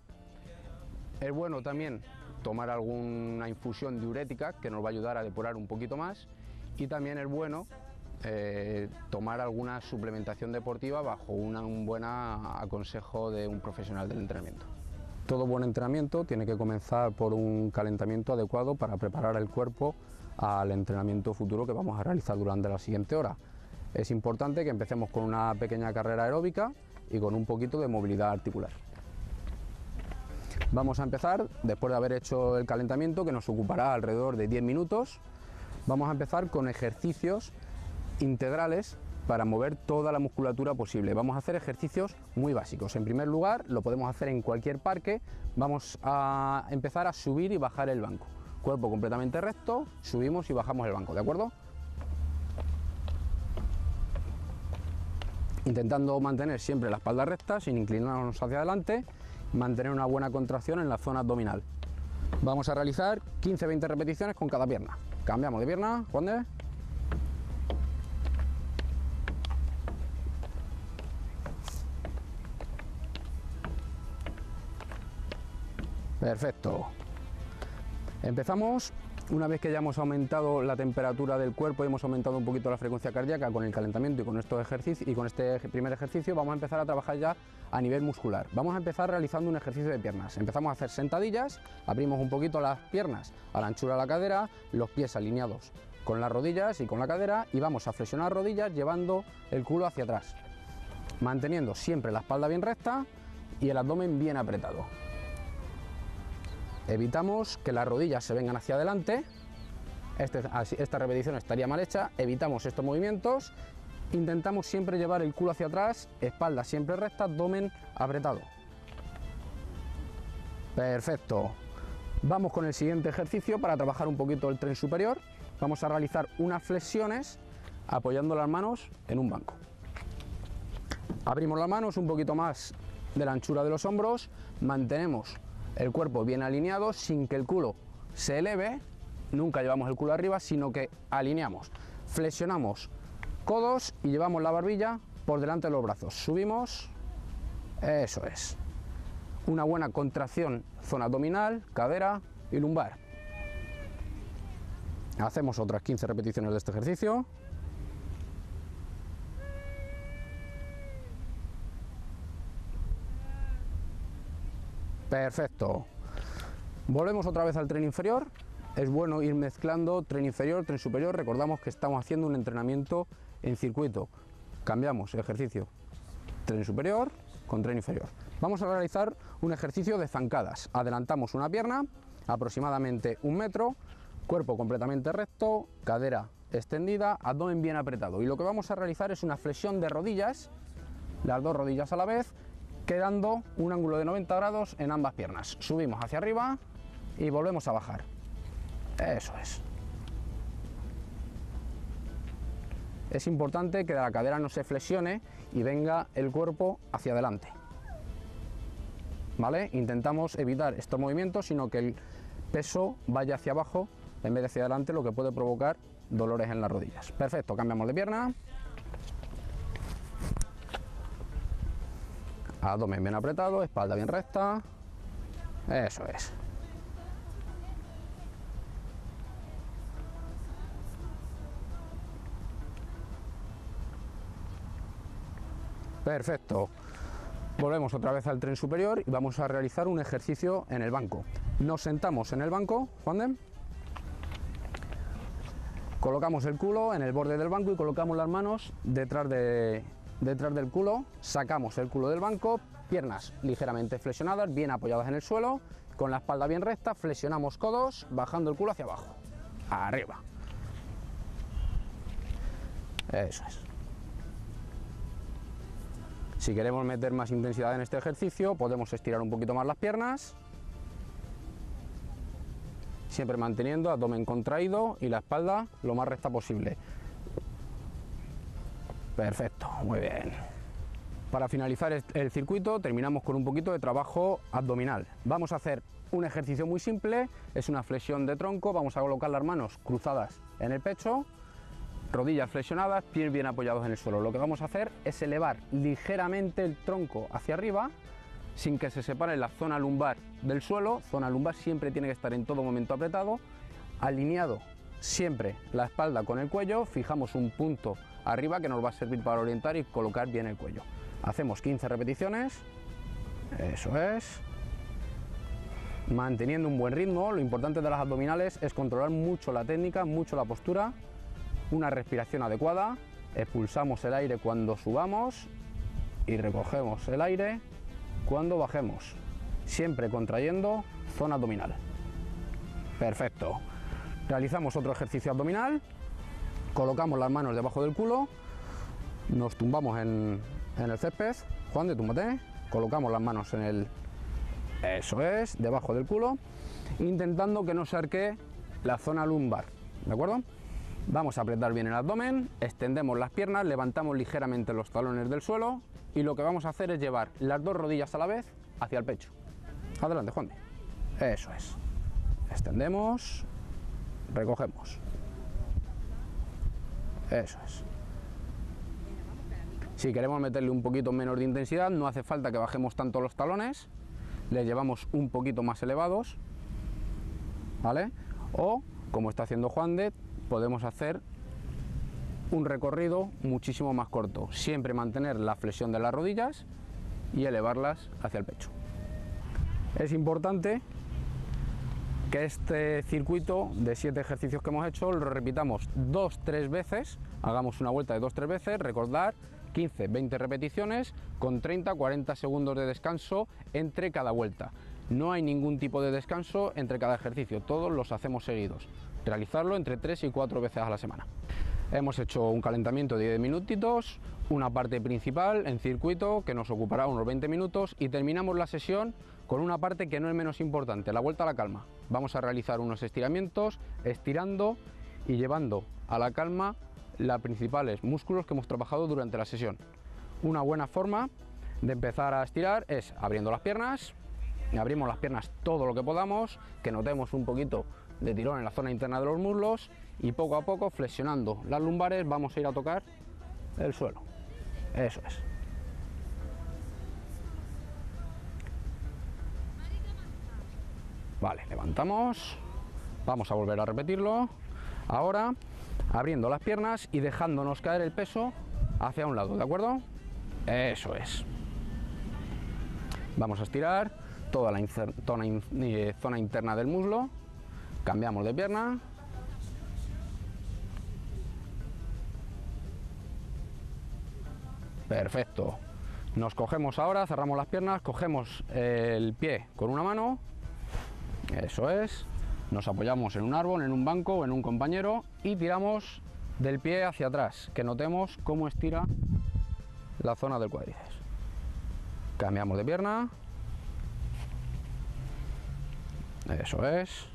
Es bueno también tomar alguna infusión diurética que nos va a ayudar a depurar un poquito más y también es bueno eh, tomar alguna suplementación deportiva bajo una, un buen aconsejo de un profesional del entrenamiento. Todo buen entrenamiento tiene que comenzar por un calentamiento adecuado para preparar el cuerpo al entrenamiento futuro que vamos a realizar durante la siguiente hora. Es importante que empecemos con una pequeña carrera aeróbica y con un poquito de movilidad articular. Vamos a empezar, después de haber hecho el calentamiento, que nos ocupará alrededor de diez minutos, vamos a empezar con ejercicios integrales para mover toda la musculatura posible. Vamos a hacer ejercicios muy básicos. En primer lugar, lo podemos hacer en cualquier parque. Vamos a empezar a subir y bajar el banco. Cuerpo completamente recto, subimos y bajamos el banco, ¿de acuerdo? Intentando mantener siempre la espalda recta, sin inclinarnos hacia adelante, mantener una buena contracción en la zona abdominal. Vamos a realizar quince a veinte repeticiones con cada pierna. Cambiamos de pierna, Juan de... Perfecto. Empezamos, una vez que ya hemos aumentado la temperatura del cuerpo y hemos aumentado un poquito la frecuencia cardíaca con el calentamiento y con estos ejercicios y con este primer ejercicio, vamos a empezar a trabajar ya a nivel muscular. Vamos a empezar realizando un ejercicio de piernas. Empezamos a hacer sentadillas, abrimos un poquito las piernas a la anchura de la cadera, los pies alineados con las rodillas y con la cadera, y vamos a flexionar rodillas llevando el culo hacia atrás, manteniendo siempre la espalda bien recta y el abdomen bien apretado. Evitamos que las rodillas se vengan hacia adelante. Este, esta repetición estaría mal hecha. Evitamos estos movimientos. Intentamos siempre llevar el culo hacia atrás, espalda siempre recta, abdomen apretado. Perfecto. Vamos con el siguiente ejercicio para trabajar un poquito el tren superior. Vamos a realizar unas flexiones apoyando las manos en un banco. Abrimos las manos un poquito más de la anchura de los hombros. Mantenemos el cuerpo bien alineado sin que el culo se eleve, nunca llevamos el culo arriba, sino que alineamos, flexionamos codos y llevamos la barbilla por delante de los brazos, subimos, eso es, una buena contracción, zona abdominal, cadera y lumbar. Hacemos otras quince repeticiones de este ejercicio. Perfecto. Volvemos otra vez al tren inferior. Es bueno ir mezclando tren inferior, tren superior. Recordamos que estamos haciendo un entrenamiento en circuito. Cambiamos ejercicio tren superior con tren inferior. Vamos a realizar un ejercicio de zancadas. Adelantamos una pierna, aproximadamente un metro, cuerpo completamente recto, cadera extendida, abdomen bien apretado. Y lo que vamos a realizar es una flexión de rodillas, las dos rodillas a la vez, quedando un ángulo de noventa grados en ambas piernas. Subimos hacia arriba y volvemos a bajar. Eso es. Es importante que la cadera no se flexione y venga el cuerpo hacia adelante. ¿Vale? Intentamos evitar estos movimientos, sino que el peso vaya hacia abajo en vez de hacia adelante, lo que puede provocar dolores en las rodillas. Perfecto, cambiamos de pierna. Abdomen bien apretado, espalda bien recta. Eso es. Perfecto. Volvemos otra vez al tren superior y vamos a realizar un ejercicio en el banco. Nos sentamos en el banco, Juan de. Colocamos el culo en el borde del banco y colocamos las manos detrás de... detrás del culo, sacamos el culo del banco, piernas ligeramente flexionadas, bien apoyadas en el suelo, con la espalda bien recta, flexionamos codos, bajando el culo hacia abajo, arriba. Eso es. Si queremos meter más intensidad en este ejercicio, podemos estirar un poquito más las piernas, siempre manteniendo abdomen contraído y la espalda lo más recta posible. Perfecto, muy bien. Para finalizar el circuito terminamos con un poquito de trabajo abdominal. Vamos a hacer un ejercicio muy simple, es una flexión de tronco. Vamos a colocar las manos cruzadas en el pecho, rodillas flexionadas, pies bien apoyados en el suelo. Lo que vamos a hacer es elevar ligeramente el tronco hacia arriba sin que se separe la zona lumbar del suelo. Zona lumbar siempre tiene que estar en todo momento apretado, alineado siempre la espalda con el cuello. Fijamos un punto arriba que nos va a servir para orientar y colocar bien el cuello. Hacemos quince repeticiones, eso es, manteniendo un buen ritmo. Lo importante de las abdominales es controlar mucho la técnica, mucho la postura, una respiración adecuada, expulsamos el aire cuando subamos y recogemos el aire cuando bajemos. siempre contrayendo zona abdominal. Perfecto. Realizamos otro ejercicio abdominal, colocamos las manos debajo del culo, nos tumbamos en, en el césped. Juan, de túmbate, colocamos las manos en el, eso es, debajo del culo, intentando que no se arquee la zona lumbar, ¿de acuerdo? Vamos a apretar bien el abdomen, extendemos las piernas, levantamos ligeramente los talones del suelo y lo que vamos a hacer es llevar las dos rodillas a la vez hacia el pecho. Adelante, Juan. Eso es. Extendemos, recogemos. Eso es. Si queremos meterle un poquito menos de intensidad, no hace falta que bajemos tanto los talones, les llevamos un poquito más elevados, ¿vale? O, como está haciendo Juan de, podemos hacer un recorrido muchísimo más corto, siempre mantener la flexión de las rodillas y elevarlas hacia el pecho. Es importante que este circuito de siete ejercicios que hemos hecho lo repitamos dos tres veces, hagamos una vuelta de dos tres veces, recordar quince veinte repeticiones con treinta a cuarenta segundos de descanso entre cada vuelta. No hay ningún tipo de descanso entre cada ejercicio, todos los hacemos seguidos. Realizarlo entre tres y cuatro veces a la semana. Hemos hecho un calentamiento de diez minutitos, una parte principal en circuito que nos ocupará unos veinte minutos y terminamos la sesión con una parte que no es menos importante, la vuelta a la calma. Vamos a realizar unos estiramientos, estirando y llevando a la calma los principales músculos que hemos trabajado durante la sesión. Una buena forma de empezar a estirar es abriendo las piernas, abrimos las piernas todo lo que podamos, que notemos un poquito de tirón en la zona interna de los muslos y poco a poco flexionando las lumbares vamos a ir a tocar el suelo. Eso es. Vale, levantamos, vamos a volver a repetirlo. Ahora abriendo las piernas y dejándonos caer el peso hacia un lado, ¿de acuerdo? Eso es. Vamos a estirar toda la zona, eh, zona interna del muslo. Cambiamos de pierna. Perfecto. Nos cogemos ahora, cerramos las piernas, cogemos el pie con una mano. Eso es. Nos apoyamos en un árbol, en un banco o en un compañero y tiramos del pie hacia atrás, que notemos cómo estira la zona del cuádriceps. Cambiamos de pierna. Eso es.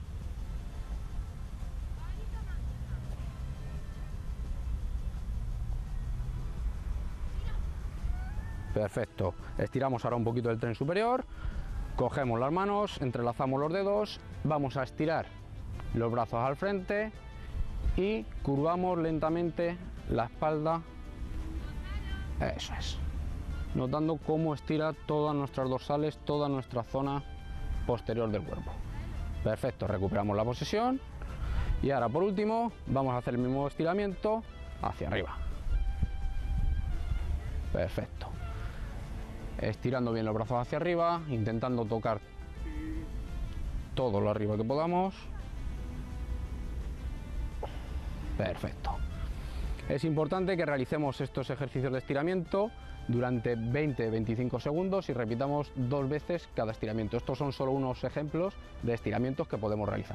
Perfecto. Estiramos ahora un poquito el tren superior. Cogemos las manos, entrelazamos los dedos, vamos a estirar los brazos al frente y curvamos lentamente la espalda. Eso es. Notando cómo estira todas nuestras dorsales, toda nuestra zona posterior del cuerpo. Perfecto, recuperamos la posición y ahora por último vamos a hacer el mismo estiramiento hacia arriba. Perfecto. Estirando bien los brazos hacia arriba, intentando tocar todo lo arriba que podamos. Perfecto. Es importante que realicemos estos ejercicios de estiramiento durante veinte a veinticinco segundos y repitamos dos veces cada estiramiento. Estos son solo unos ejemplos de estiramientos que podemos realizar.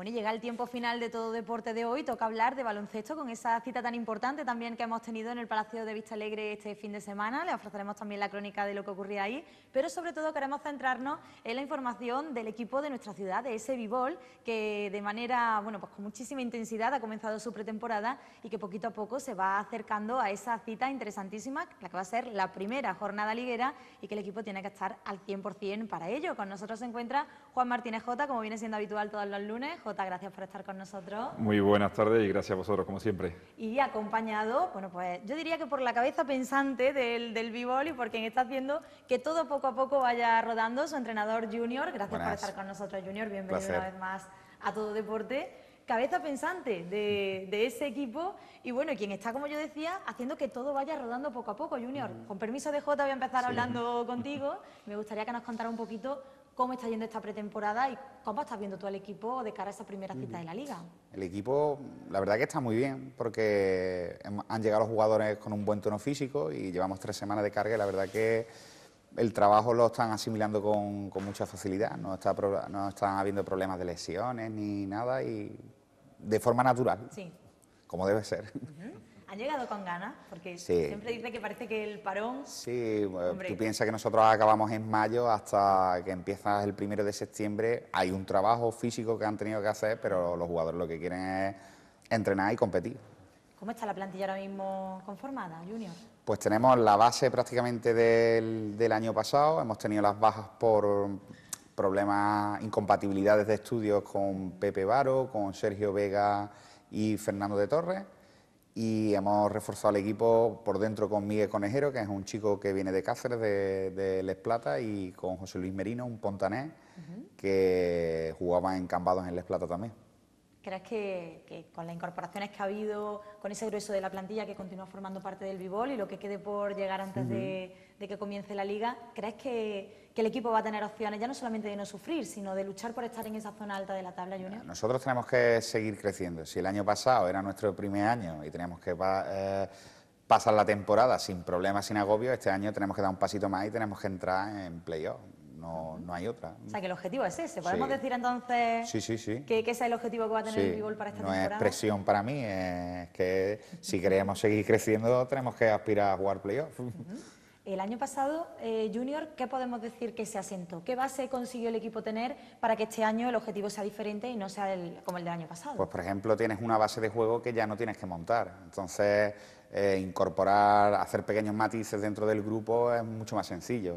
Bueno, y llega el tiempo final de Todo Deporte de hoy, toca hablar de baloncesto con esa cita tan importante también que hemos tenido en el Palacio de Vista Alegre este fin de semana. Le ofreceremos también la crónica de lo que ocurría ahí, pero sobre todo queremos centrarnos en la información del equipo de nuestra ciudad, de ese B-Ball, que de manera, bueno, pues con muchísima intensidad ha comenzado su pretemporada y que poquito a poco se va acercando a esa cita interesantísima, la que va a ser la primera jornada liguera y que el equipo tiene que estar al cien por cien para ello. Con nosotros se encuentra Juan Martínez Jota, como viene siendo habitual todos los lunes. Jota, gracias por estar con nosotros. Muy buenas tardes y gracias a vosotros, como siempre. Y acompañado, bueno, pues yo diría que por la cabeza pensante del, del B-Ball y por quien está haciendo que todo poco a poco vaya rodando, su entrenador Junior. Gracias Buenas. por estar con nosotros, Junior. Bienvenido Placer. una vez más a Todo Deporte. Cabeza pensante de, de ese equipo y bueno, quien está, como yo decía, haciendo que todo vaya rodando poco a poco. Junior, con permiso de Jota voy a empezar Sí. hablando contigo. Me gustaría que nos contara un poquito cómo está yendo esta pretemporada y cómo estás viendo tú al equipo de cara a esa primera cita de la Liga. El equipo, la verdad que está muy bien, porque hem- han llegado los jugadores con un buen tono físico y llevamos tres semanas de carga y la verdad que el trabajo lo están asimilando con, con mucha facilidad, no, está, pro- no están habiendo problemas de lesiones ni nada y de forma natural, Sí. como debe ser. Han llegado con ganas, porque Sí. siempre dice que parece que el parón... Sí, eh, Hombre. tú piensas que nosotros acabamos en mayo hasta que empieza el primero de septiembre. Hay un trabajo físico que han tenido que hacer, pero los jugadores lo que quieren es entrenar y competir. ¿Cómo está la plantilla ahora mismo conformada, Junior? Pues tenemos la base prácticamente del, del año pasado. Hemos tenido las bajas por problemas, incompatibilidades de estudios con Pepe Varo, con Sergio Vega y Fernando de Torres. Y hemos reforzado el equipo por dentro con Miguel Conejero, que es un chico que viene de Cáceres, de, de Les Plata, y con José Luis Merino, un pontanés, que jugaba en Cambados en Les Plata también. ¿Crees que, que con las incorporaciones que ha habido, con ese grueso de la plantilla que continúa formando parte del B-Ball y lo que quede por llegar antes de, de que comience la Liga, crees que, que el equipo va a tener opciones ya no solamente de no sufrir, sino de luchar por estar en esa zona alta de la tabla, Junior? Nosotros tenemos que seguir creciendo. Si el año pasado era nuestro primer año y teníamos que pa- eh, pasar la temporada sin problemas, sin agobio, este año tenemos que dar un pasito más y tenemos que entrar en playoff. No, no hay otra. O sea, que el objetivo es ese. ¿Podemos Sí. decir entonces Sí, sí, sí. que, que ese es el objetivo que va a tener Sí, el B-Ball para esta no temporada? es presión para mí, es que si queremos seguir creciendo tenemos que aspirar a jugar playoff. El año pasado, eh, Junior, ¿qué podemos decir que se asentó? ¿Qué base consiguió el equipo tener para que este año el objetivo sea diferente y no sea el- como el del año pasado? Pues por ejemplo tienes una base de juego que ya no tienes que montar, entonces eh, incorporar, hacer pequeños matices dentro del grupo es mucho más sencillo.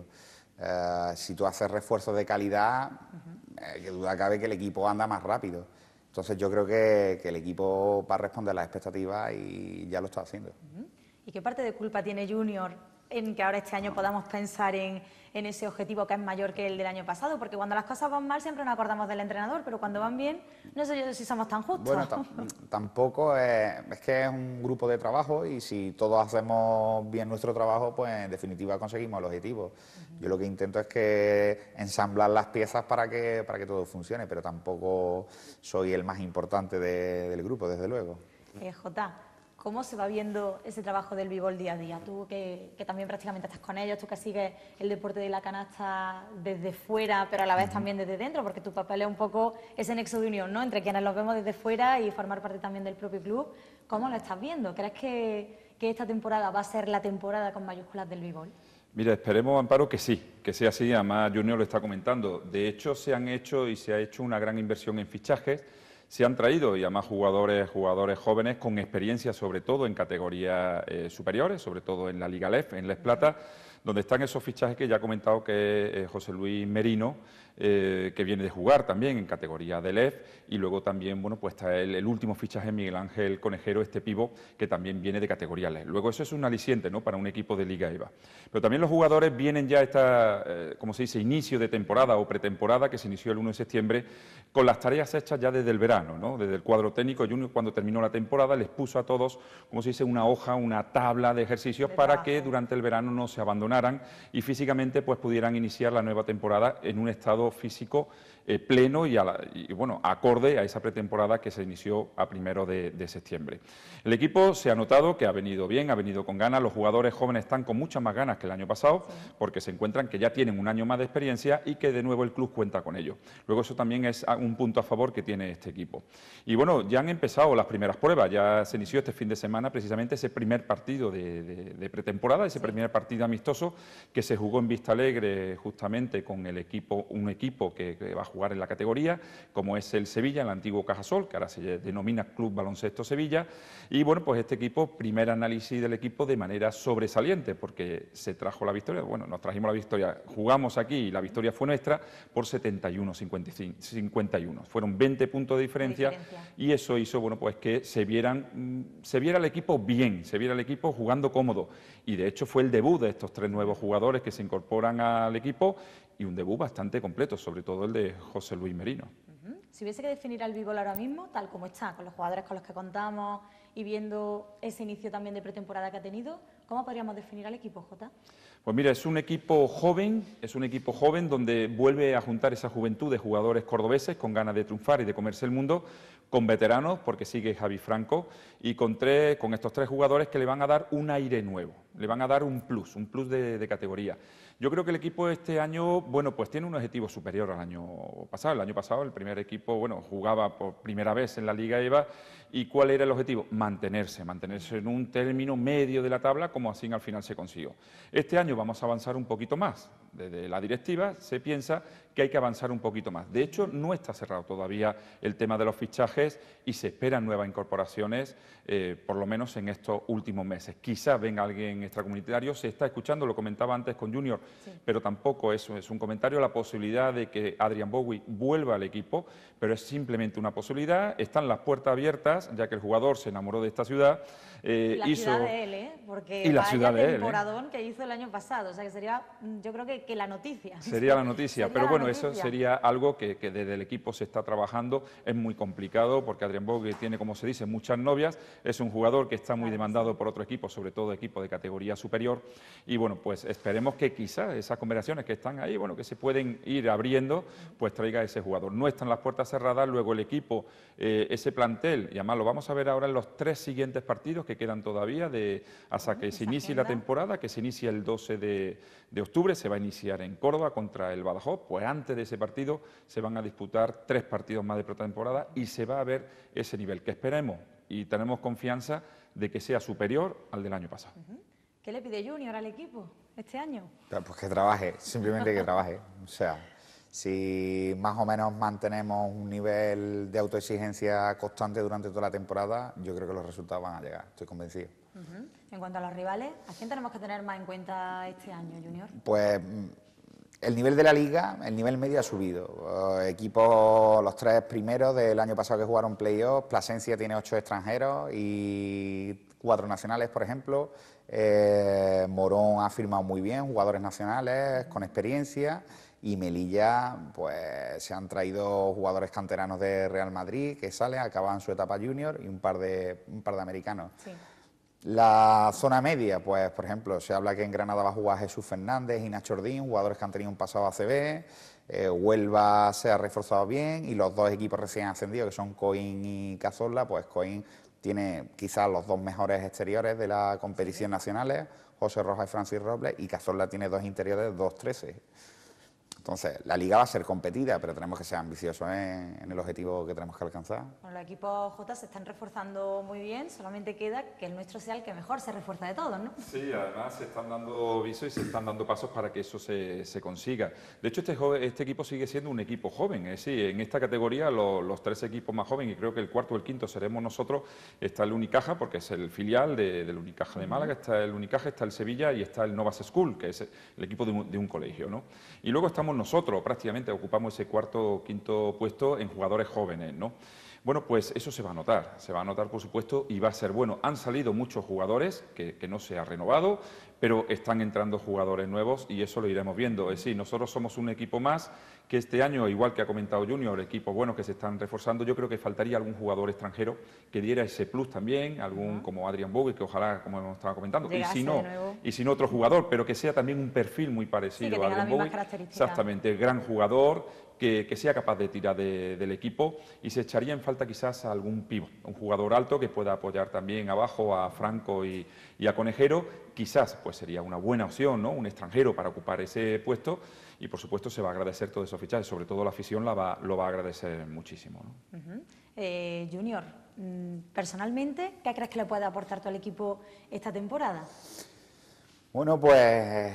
Eh, si tú haces refuerzos de calidad, eh, que duda cabe que el equipo anda más rápido. Entonces yo creo que, que el equipo va a responder a las expectativas y ya lo está haciendo. ¿Y qué parte de culpa tiene Junior en que ahora este año podamos pensar en, en ese objetivo que es mayor que el del año pasado? Porque cuando las cosas van mal siempre nos acordamos del entrenador, pero cuando van bien no sé yo si somos tan justos. Bueno, tam- tampoco es, es que es un grupo de trabajo y si todos hacemos bien nuestro trabajo, pues en definitiva conseguimos el objetivo. Yo lo que intento es que ensamblar las piezas para que, para que todo funcione, pero tampoco soy el más importante de- del grupo, desde luego. Eh, Jota, ¿cómo se va viendo ese trabajo del B-Ball día a día? Tú que, que también prácticamente estás con ellos, tú que sigues el deporte de la canasta desde fuera, pero a la vez también desde dentro, porque tu papel es un poco ese nexo de unión, ¿no?, entre quienes los vemos desde fuera y formar parte también del propio club. ¿Cómo lo estás viendo? ¿Crees que, que esta temporada va a ser la temporada con mayúsculas del B-Ball? Mira, esperemos, Amparo, que sí, que sea así. Además, Junior lo está comentando. De hecho, se han hecho y se ha hecho una gran inversión en fichajes. Se han traído y además jugadores, jugadores jóvenes con experiencia, sobre todo en categorías eh, superiores, sobre todo en la Liga L E F, en Les Plata, donde están esos fichajes que ya ha comentado que eh, José Luis Merino, eh, que viene de jugar también en categoría de L E F, y luego también, bueno, pues está el, el último fichaje, Miguel Ángel Conejero, este pivo, que también viene de categoría L E F. Luego eso es un aliciente, ¿no?, para un equipo de Liga E V A. Pero también los jugadores vienen ya esta, eh, como se dice, inicio de temporada o pretemporada, que se inició el uno de septiembre, con las tareas hechas ya desde el verano, ¿no?, desde el cuadro técnico. Junior, cuando terminó la temporada, les puso a todos, como se dice, una hoja, una tabla de ejercicios para que durante el verano no se abandonaran evolucionaran y físicamente pues pudieran iniciar la nueva temporada en un estado físico eh, pleno y, a la, y, bueno, acorde a esa pretemporada que se inició a primero de, de septiembre. El equipo se ha notado que ha venido bien, ha venido con ganas, los jugadores jóvenes están con muchas más ganas que el año pasado, sí, porque se encuentran que ya tienen un año más de experiencia y que de nuevo el club cuenta con ello. Luego eso también es un punto a favor que tiene este equipo. Y bueno, ya han empezado las primeras pruebas, ya se inició este fin de semana precisamente ese primer partido de, de, de pretemporada, ese sí. primer partido amistoso que se jugó en Vista Alegre justamente con el equipo, un equipo que, que va a jugar en la categoría, como es el Sevilla, el antiguo Cajasol, que ahora se denomina Club Baloncesto Sevilla. Y bueno, pues este equipo, primer análisis del equipo de manera sobresaliente, porque se trajo la victoria, bueno, nos trajimos la victoria, jugamos aquí y la victoria fue nuestra por setenta y uno a cincuenta y uno. Fueron veinte puntos de diferencia, de diferencia y eso hizo, bueno, pues que se vieran, se viera el equipo bien, se viera el equipo jugando cómodo. Y de hecho fue el debut de estos tres nuevos jugadores que se incorporan al equipo y un debut bastante completo, sobre todo el de José Luis Merino. Uh-huh. Si hubiese que definir al Bigol ahora mismo, tal como está, con los jugadores con los que contamos y viendo ese inicio también de pretemporada que ha tenido, ¿cómo podríamos definir al equipo, Jota? Pues mira, es un equipo joven, es un equipo joven donde vuelve a juntar esa juventud de jugadores cordobeses con ganas de triunfar y de comerse el mundo, con veteranos, porque sigue Javi Franco, y con, tres, con estos tres jugadores que le van a dar un aire nuevo, le van a dar un plus, un plus de, de categoría. Yo creo que el equipo este año, bueno, pues tiene un objetivo superior al año pasado. El año pasado el primer equipo, bueno, jugaba por primera vez en la Liga E V A. ¿Y cuál era el objetivo? Mantenerse, mantenerse en un término medio de la tabla, como así al final se consiguió. Este año vamos a avanzar un poquito más. Desde la directiva se piensa que hay que avanzar un poquito más. De hecho, no está cerrado todavía el tema de los fichajes y se esperan nuevas incorporaciones, eh, por lo menos en estos últimos meses. Quizás venga alguien extracomunitario, se está escuchando, lo comentaba antes con Junior, sí. pero tampoco eso es un comentario, la posibilidad de que Adrian Bowie vuelva al equipo, pero es simplemente una posibilidad, están las puertas abiertas, ya que el jugador se enamoró de esta ciudad. Eh, la hizo... ciudad de él, ¿eh? Porque y la vaya ciudad de temporadón él, ¿eh? que hizo el año pasado, o sea que sería, yo creo que, que la noticia. Sería la noticia, sería pero la bueno, noticia. Eso sería algo que, que desde el equipo se está trabajando, es muy complicado porque Adrian Bogue tiene, como se dice, muchas novias, es un jugador que está muy demandado por otro equipo, sobre todo equipo de categoría superior, y bueno, pues esperemos que quizás esas conversaciones que están ahí, bueno, que se pueden ir abriendo, pues traiga ese jugador. No están las puertas cerradas, luego el equipo, eh, ese plantel, y además lo vamos a ver ahora en los tres siguientes partidos que quedan todavía, de, hasta que se inicie la temporada, que se inicia el doce de octubre, se va a iniciar en Córdoba contra el Badajoz, pues antes de ese partido se van a disputar tres partidos más de pretemporada y se va a ver ese nivel que esperemos y tenemos confianza de que sea superior al del año pasado. Uh-huh. ¿Qué le pide Junior al equipo este año? Pues que trabaje, simplemente que trabaje. O sea, si más o menos mantenemos un nivel de autoexigencia constante durante toda la temporada, yo creo que los resultados van a llegar, estoy convencido. Uh-huh. En cuanto a los rivales, ¿a quién tenemos que tener más en cuenta este año, Junior? Pues el nivel de la Liga, el nivel medio ha subido. Uh, equipos, los tres primeros del año pasado que jugaron playoff, Plasencia tiene ocho extranjeros y cuatro nacionales, por ejemplo. Eh, Morón ha firmado muy bien, jugadores nacionales con experiencia. Y Melilla, pues se han traído jugadores canteranos de Real Madrid que salen, acaban su etapa junior y un par de, un par de americanos. Sí. La zona media, pues por ejemplo, se habla que en Granada va a jugar Jesús Fernández y Nacho Ordín, jugadores que han tenido un pasado A C B. Eh, Huelva se ha reforzado bien y los dos equipos recién ascendidos, que son Coín y Cazorla, pues Coín tiene quizás los dos mejores exteriores de la competición nacionales, José Rojas y Francis Robles, y Cazorla tiene dos interiores, dos trece. Entonces, la Liga va a ser competida, pero tenemos que ser ambiciosos en, en el objetivo que tenemos que alcanzar. Bueno, los equipos J se están reforzando muy bien, solamente queda que el nuestro sea el que mejor se refuerza de todos, ¿no? Sí, además se están dando visos y se están dando pasos para que eso se, se consiga. De hecho, este, joven, este equipo sigue siendo un equipo joven. ¿eh? Sí, en esta categoría lo, los tres equipos más jóvenes, y creo que el cuarto o el quinto seremos nosotros, está el Unicaja, porque es el filial de, del Unicaja de Málaga, está el Unicaja, está el Sevilla y está el Novas School, que es el equipo de un, de un colegio, ¿no? Y luego estamos nosotros, prácticamente ocupamos ese cuarto o quinto puesto en jugadores jóvenes, ¿no? Bueno, pues eso se va a notar, se va a notar por supuesto y va a ser bueno. Han salido muchos jugadores que, que no se ha renovado, pero están entrando jugadores nuevos y eso lo iremos viendo. Es decir, nosotros somos un equipo más que este año, igual que ha comentado Junior, equipos buenos que se están reforzando. Yo creo que faltaría algún jugador extranjero que diera ese plus también, algún como Adrián Bogue, que ojalá, como hemos estado comentando, y si no, y si no otro jugador, pero que sea también un perfil muy parecido sí, que a Adrián Bogue. Exactamente, gran jugador. Que, que sea capaz de tirar de, del equipo, y se echaría en falta quizás a algún pívot, un jugador alto que pueda apoyar también abajo a Franco y, y a Conejero. Quizás pues sería una buena opción, ¿no? Un extranjero para ocupar ese puesto, y por supuesto se va a agradecer todos esos fichajes, sobre todo la afición la va, lo va a agradecer muchísimo, ¿no? Uh-huh. eh, Junior, personalmente, ¿qué crees que le puede aportar tú al equipo esta temporada? Bueno, pues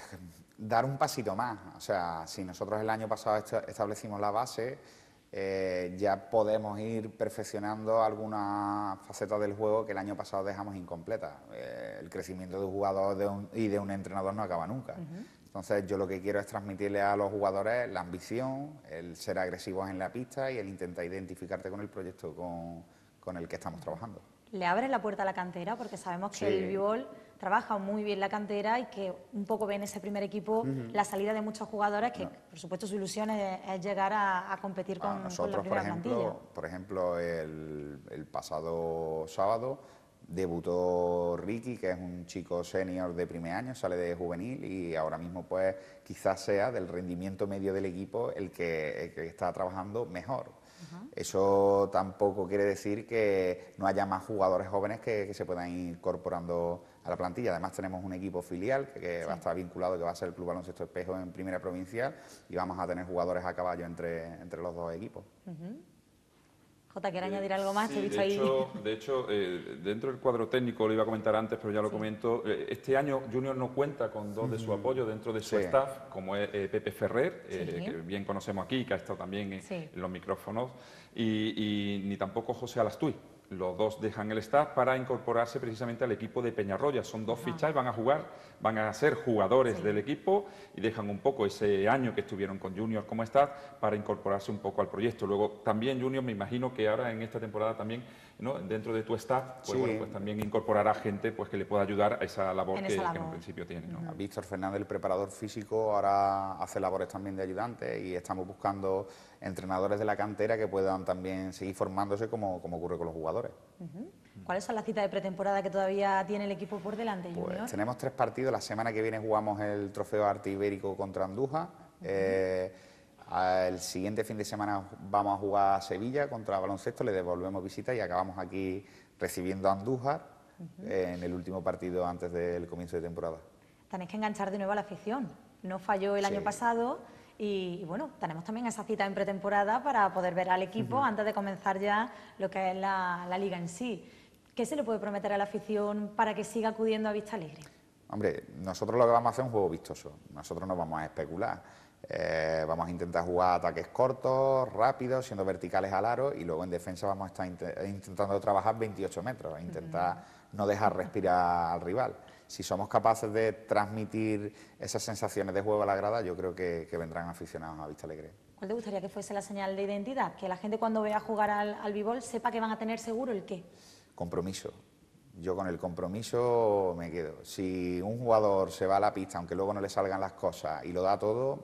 dar un pasito más. O sea, si nosotros el año pasado establecimos la base, eh, ya podemos ir perfeccionando algunas facetas del juego que el año pasado dejamos incompletas. Eh, el crecimiento de un jugador de un, y de un entrenador no acaba nunca. Uh-huh. Entonces, yo lo que quiero es transmitirle a los jugadores la ambición, el ser agresivos en la pista y el intentar identificarte con el proyecto con, con el que estamos trabajando. ¿Le abre la puerta a la cantera? Porque sabemos que sí. El B-Ball trabaja muy bien la cantera y que un poco ve en ese primer equipo uh-huh. la salida de muchos jugadores que, no. por supuesto, su ilusión es, es llegar a, a competir con, nosotros, con la primera por ejemplo, plantilla. Por ejemplo, el, el pasado sábado debutó Ricky, que es un chico senior de primer año, sale de juvenil y ahora mismo pues quizás sea del rendimiento medio del equipo el que, el que está trabajando mejor. Uh-huh. Eso tampoco quiere decir que no haya más jugadores jóvenes que, que se puedan ir incorporando a la plantilla. Además tenemos un equipo filial que, que sí. va a estar vinculado, que va a ser el Club Baloncesto Espejo en Primera Provincial, y vamos a tener jugadores a caballo entre, entre los dos equipos. Uh-huh. Jota, ¿quiere eh, añadir algo más? Sí, Te he visto de ahí. hecho, de hecho eh, dentro del cuadro técnico, lo iba a comentar antes, pero ya lo sí. comento, eh, este año Junior no cuenta con dos uh-huh. de su apoyo dentro de su sí. staff, como es eh, Pepe Ferrer, eh, sí. que bien conocemos aquí, que ha estado también en, sí. en los micrófonos, y, y ni tampoco José Alastuy. Los dos dejan el staff para incorporarse precisamente al equipo de Peñarroya. Son dos Ajá. fichajes, van a jugar, van a ser jugadores sí. del equipo y dejan un poco ese año que estuvieron con Junior como staff para incorporarse un poco al proyecto. Luego también Junior, me imagino que ahora en esta temporada también, ¿no? dentro de tu staff, pues, sí. bueno, pues también incorporará gente pues que le pueda ayudar a esa labor, en, que, esa labor. que en principio tiene, ¿no? Uh-huh. Víctor Fernández, el preparador físico, ahora hace labores también de ayudante y estamos buscando entrenadores de la cantera que puedan también seguir formándose como, como ocurre con los jugadores. Uh-huh. ¿Cuáles son las citas de pretemporada que todavía tiene el equipo por delante, Junior? Pues tenemos tres partidos. La semana que viene jugamos el Trofeo Arte Ibérico contra Andújar. Uh-huh. eh, el siguiente fin de semana vamos a jugar a Sevilla contra Baloncesto, le devolvemos visita y acabamos aquí recibiendo a Andújar uh-huh. eh, en el último partido antes del comienzo de temporada. Tenéis que enganchar de nuevo a la afición. No falló el sí. año pasado. Y, y bueno, tenemos también esa cita en pretemporada para poder ver al equipo uh-huh. antes de comenzar ya lo que es la, la liga en sí. ¿Qué se le puede prometer a la afición para que siga acudiendo a Vista Alegre? Hombre, nosotros lo que vamos a hacer es un juego vistoso. Nosotros no vamos a especular. Eh, vamos a intentar jugar ataques cortos, rápidos, siendo verticales al aro, y luego en defensa vamos a estar int- intentando trabajar veintiocho metros, a intentar uh-huh. no dejar respirar al rival. Si somos capaces de transmitir esas sensaciones de juego a la grada, yo creo que, que vendrán aficionados a Vista Alegre. ¿Cuál te gustaría que fuese la señal de identidad? Que la gente cuando vea jugar al, al B-Ball sepa que van a tener seguro el qué. Compromiso. Yo con el compromiso me quedo. Si un jugador se va a la pista, aunque luego no le salgan las cosas, y lo da todo,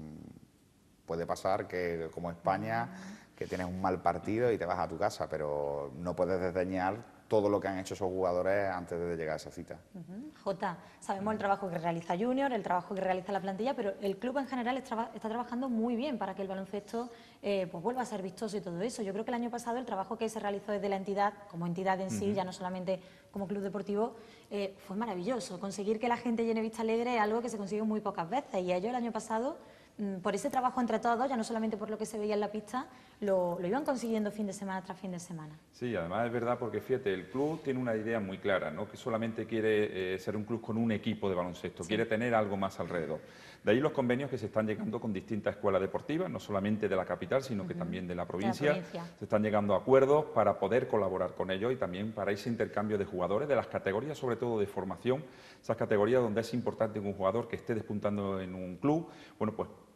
puede pasar que, como España, que tienes un mal partido y te vas a tu casa, pero no puedes desdeñar todo lo que han hecho esos jugadores antes de llegar a esa cita. Uh-huh. Jota, sabemos el trabajo que realiza Junior, el trabajo que realiza la plantilla, pero el club en general está, está trabajando muy bien para que el baloncesto eh, pues vuelva a ser vistoso y todo eso. Yo creo que el año pasado el trabajo que se realizó desde la entidad, como entidad en uh-huh. sí, ya no solamente como club deportivo, eh, fue maravilloso. Conseguir que la gente llene Vista Alegre es algo que se consigue muy pocas veces, y ellos el año pasado, por ese trabajo entre todos, ya no solamente por lo que se veía en la pista, lo, lo iban consiguiendo fin de semana tras fin de semana. Sí, además es verdad porque, fíjate, el club tiene una idea muy clara, ¿no? Que solamente quiere eh, ser un club con un equipo de baloncesto, sí. quiere tener algo más alrededor. De ahí los convenios que se están llegando con distintas escuelas deportivas, no solamente de la capital, sino uh-huh. que también de la provincia. de la provincia. Se están llegando a acuerdos para poder colaborar con ellos y también para ese intercambio de jugadores, de las categorías, sobre todo de formación, esas categorías donde es importante que un jugador que esté despuntando en un club, bueno, pues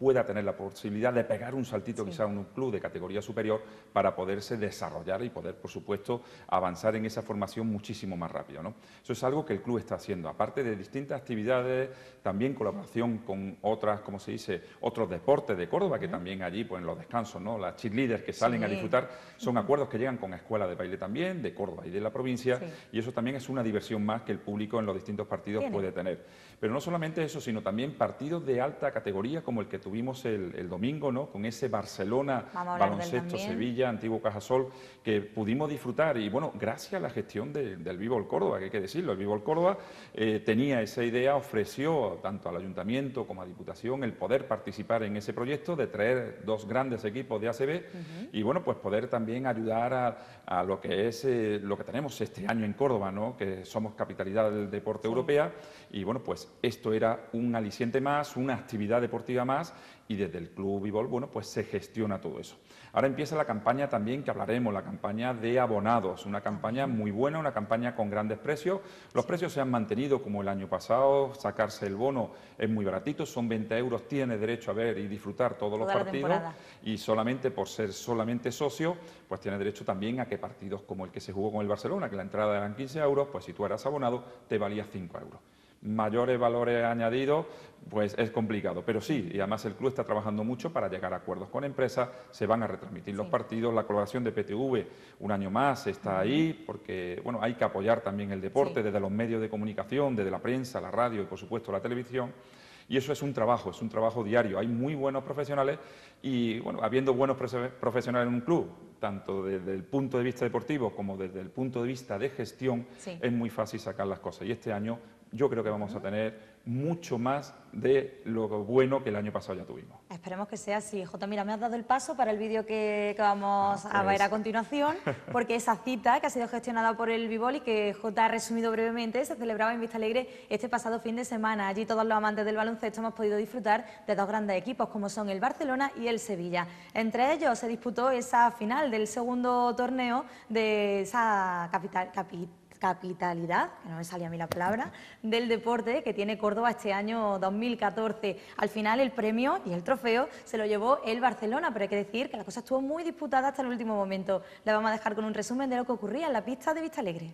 pueda tener la posibilidad de pegar un saltito sí. quizá en un club de categoría superior para poderse desarrollar y poder, por supuesto, avanzar en esa formación muchísimo más rápido, ¿no? Eso es algo que el club está haciendo, aparte de distintas actividades, también colaboración con otras, como se dice, otros deportes de Córdoba, que también allí, pues en los descansos, ¿no? Las cheerleaders que salen sí. a disfrutar, son acuerdos que llegan con escuelas de baile también, de Córdoba y de la provincia, sí. y eso también es una diversión más que el público en los distintos partidos ¿Tiene? puede tener. Pero no solamente eso, sino también partidos de alta categoría, como el que tuvimos el, el domingo, ¿no? Con ese Barcelona, baloncesto, Sevilla, antiguo Cajasol, que pudimos disfrutar. Y bueno, gracias a la gestión de, del Vivol Córdoba, que hay que decirlo, el Vivol Córdoba eh, tenía esa idea, ofreció tanto al Ayuntamiento como a Diputación el poder participar en ese proyecto de traer dos grandes equipos de A C B uh-huh. y bueno, pues poder también ayudar a, a lo que es eh, lo que tenemos este año en Córdoba, ¿no? Que somos capitalidad del deporte sí. europea, y bueno, pues esto era un aliciente más, una actividad deportiva más, y desde el Club Vivol, bueno, pues se gestiona todo eso. Ahora empieza la campaña también, que hablaremos, la campaña de abonados, una campaña muy buena, una campaña con grandes precios. Los precios se han mantenido como el año pasado, sacarse el bono es muy baratito, son veinte euros, tiene derecho a ver y disfrutar todos los partidos, y solamente por ser solamente socio, pues tiene derecho también a que partidos como el que se jugó con el Barcelona, que la entrada eran quince euros, pues si tú eras abonado te valía cinco euros. Mayores valores añadidos, pues es complicado, pero sí, y además el club está trabajando mucho para llegar a acuerdos con empresas, se van a retransmitir sí. los partidos, la colaboración de P T V un año más está uh-huh. ahí, porque bueno, hay que apoyar también el deporte sí. desde los medios de comunicación, desde la prensa, la radio y por supuesto la televisión. Y eso es un trabajo, es un trabajo diario. Hay muy buenos profesionales y, bueno, habiendo buenos profesionales en un club, tanto desde el punto de vista deportivo como desde el punto de vista de gestión, sí. es muy fácil sacar las cosas. Y este año yo creo que vamos a tener mucho más de lo bueno que el año pasado ya tuvimos. Esperemos que sea así. Jota, mira, me has dado el paso para el vídeo que, que vamos ah, pues. a ver a continuación, porque esa cita que ha sido gestionada por el Vivol y que Jota ha resumido brevemente, se celebraba en Vistalegre este pasado fin de semana. Allí todos los amantes del baloncesto hemos podido disfrutar de dos grandes equipos, como son el Barcelona y el Sevilla. Entre ellos se disputó esa final del segundo torneo de esa capital, capital capitalidad, que no me salía a mí la palabra, del deporte que tiene Córdoba este año dos mil catorce. Al final el premio y el trofeo se lo llevó el Barcelona, pero hay que decir que la cosa estuvo muy disputada hasta el último momento. Le vamos a dejar con un resumen de lo que ocurría en la pista de Vistalegre.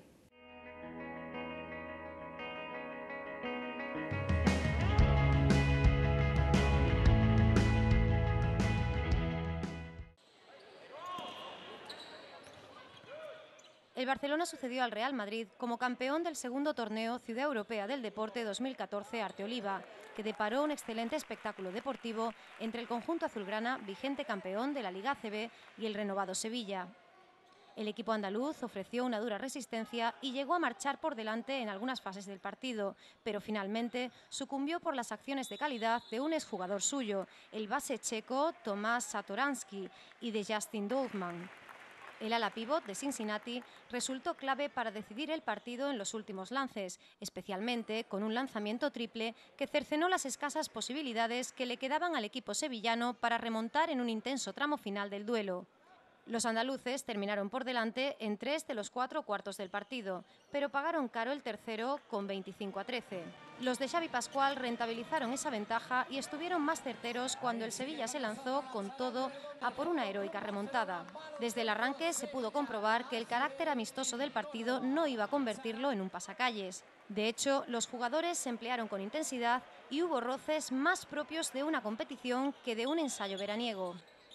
El Barcelona sucedió al Real Madrid como campeón del segundo torneo Ciudad Europea del Deporte dos mil catorce Arte Oliva, que deparó un excelente espectáculo deportivo entre el conjunto azulgrana, vigente campeón de la Liga A C B, y el renovado Sevilla. El equipo andaluz ofreció una dura resistencia y llegó a marchar por delante en algunas fases del partido, pero finalmente sucumbió por las acciones de calidad de un exjugador suyo, el base checo Tomás Satoransky, y de Justin Dolman. El ala pívot de Cincinnati resultó clave para decidir el partido en los últimos lances, especialmente con un lanzamiento triple que cercenó las escasas posibilidades que le quedaban al equipo sevillano para remontar en un intenso tramo final del duelo. Los andaluces terminaron por delante en tres de los cuatro cuartos del partido, pero pagaron caro el tercero con veinticinco a trece. Los de Xavi Pascual rentabilizaron esa ventaja y estuvieron más certeros cuando el Sevilla se lanzó con todo a por una heroica remontada. Desde el arranque se pudo comprobar que el carácter amistoso del partido no iba a convertirlo en un pasacalles. De hecho, los jugadores se emplearon con intensidad y hubo roces más propios de una competición que de un ensayo veraniego.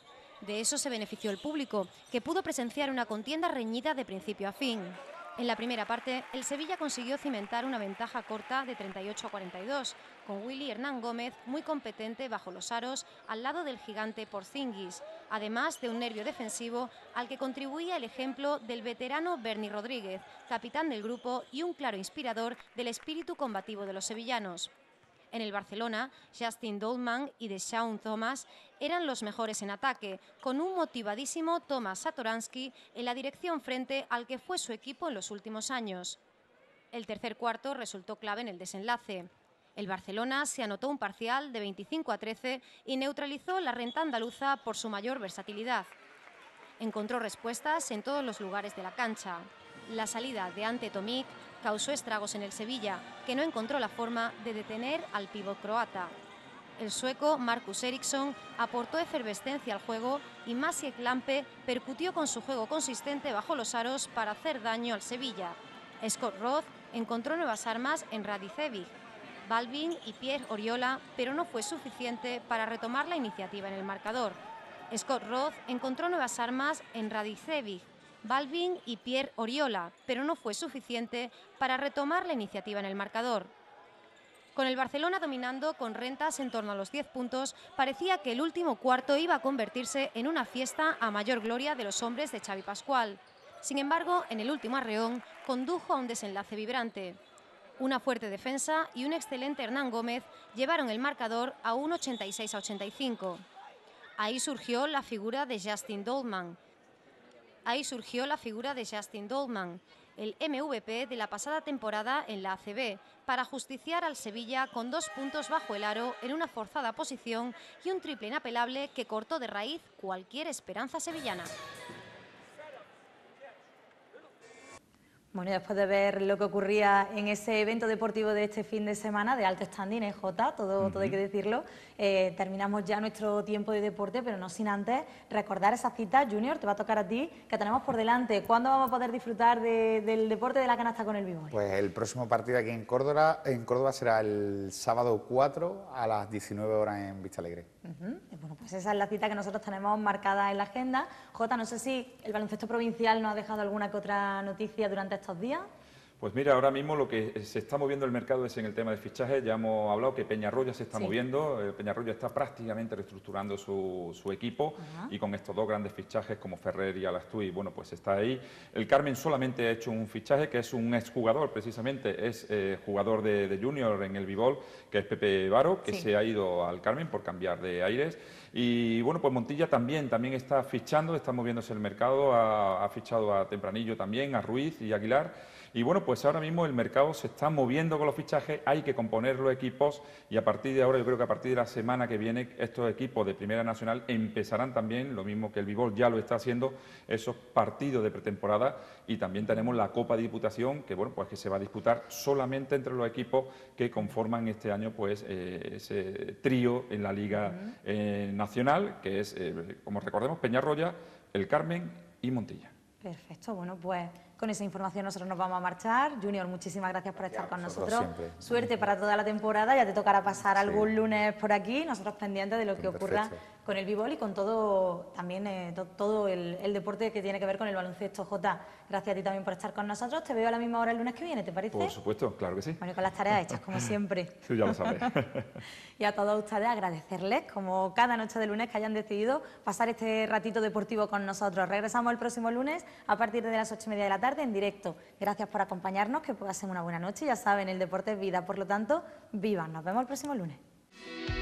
De eso se benefició el público, que pudo presenciar una contienda reñida de principio a fin. En la primera parte, el Sevilla consiguió cimentar una ventaja corta de treinta y ocho a cuarenta y dos, con Willy Hernán Gómez muy competente bajo los aros al lado del gigante Porzingis, además de un nervio defensivo al que contribuía el ejemplo del veterano Bernie Rodríguez, capitán del grupo y un claro inspirador del espíritu combativo de los sevillanos. En el Barcelona, Justin Dolman y Deshaun Thomas eran los mejores en ataque, con un motivadísimo Tomás Satoransky en la dirección frente al que fue su equipo en los últimos años. El tercer cuarto resultó clave en el desenlace. El Barcelona se anotó un parcial de veinticinco a trece y neutralizó la renta andaluza por su mayor versatilidad. Encontró respuestas en todos los lugares de la cancha. La salida de Ante Tomic causó estragos en el Sevilla, que no encontró la forma de detener al pívot croata. El sueco Marcus Eriksson aportó efervescencia al juego y Maciej Lampe percutió con su juego consistente bajo los aros para hacer daño al Sevilla. Scott Roth encontró nuevas armas en Radicevic, Balvin y Pierre Oriola, pero no fue suficiente para retomar la iniciativa en el marcador. Scott Roth encontró nuevas armas en Radicevic, Balvin y Pierre Oriola, pero no fue suficiente para retomar la iniciativa en el marcador. Con el Barcelona dominando con rentas en torno a los diez puntos, parecía que el último cuarto iba a convertirse en una fiesta a mayor gloria de los hombres de Xavi Pascual. Sin embargo, en el último arreón condujo a un desenlace vibrante. Una fuerte defensa y un excelente Hernán Gómez llevaron el marcador a un ochenta y seis a ochenta y cinco. Ahí surgió la figura de Justin Dolman. Ahí surgió la figura de Justin Dolman, el M V P de la pasada temporada en la A C B, para justiciar al Sevilla con dos puntos bajo el aro en una forzada posición y un triple inapelable que cortó de raíz cualquier esperanza sevillana. Bueno, y después de ver lo que ocurría en ese evento deportivo de este fin de semana, de alto standing en Jota, todo, uh-huh. todo hay que decirlo, eh, terminamos ya nuestro tiempo de deporte, pero no sin antes recordar esa cita. Junior, te va a tocar a ti, que tenemos por delante. ¿Cuándo vamos a poder disfrutar de, del deporte de la canasta con el b-boy? Pues el próximo partido aquí en Córdoba, en Córdoba será el sábado cuatro a las diecinueve horas en Vistalegre. Uh-huh. Bueno, pues esa es la cita que nosotros tenemos marcada en la agenda. Jota, no sé si el baloncesto provincial nos ha dejado alguna que otra noticia durante estos días. Pues mira, ahora mismo lo que se está moviendo el mercado es en el tema de fichajes. Ya hemos hablado que Peñarroya se está sí. moviendo, eh, Peñarroya está prácticamente reestructurando su, su equipo uh-huh. y con estos dos grandes fichajes como Ferrer y Alastuy, bueno, pues está ahí. El Carmen solamente ha hecho un fichaje que es un exjugador, precisamente, es eh, jugador de, de Junior en el b-ball, que es Pepe Varo, que sí. se ha ido al Carmen por cambiar de aires. Y bueno, pues Montilla también, también está fichando, está moviéndose el mercado, ha, ha fichado a Tempranillo también, a Ruiz y Aguilar. Y bueno, pues ahora mismo el mercado se está moviendo con los fichajes, hay que componer los equipos y a partir de ahora, yo creo que a partir de la semana que viene, estos equipos de Primera Nacional empezarán también, lo mismo que el b-ball ya lo está haciendo, esos partidos de pretemporada y también tenemos la Copa de Diputación, que bueno, pues que se va a disputar solamente entre los equipos que conforman este año pues eh, ese trío en la Liga uh-huh. eh, Nacional, que es, eh, como recordemos, Peñarroya, El Carmen y Montilla. Perfecto, bueno, pues con esa información nosotros nos vamos a marchar. Junior, muchísimas gracias por estar ya, con nosotros. Siempre. Suerte para toda la temporada, ya te tocará pasar sí. algún lunes por aquí, nosotros pendientes de lo que Perfecto. ocurra con el b-ball y con todo también eh, to, todo el, el deporte que tiene que ver con el baloncesto. Jota, gracias a ti también por estar con nosotros. Te veo a la misma hora el lunes que viene, ¿te parece? Por supuesto, claro que sí. Bueno, y con las tareas hechas, como siempre. Sí, ya lo sabes. Y a todos ustedes agradecerles, como cada noche de lunes, que hayan decidido pasar este ratito deportivo con nosotros. Regresamos el próximo lunes a partir de las ocho y media de la tarde en directo. Gracias por acompañarnos, que pasen una buena noche. Ya saben, el deporte es vida, por lo tanto, vivan. Nos vemos el próximo lunes.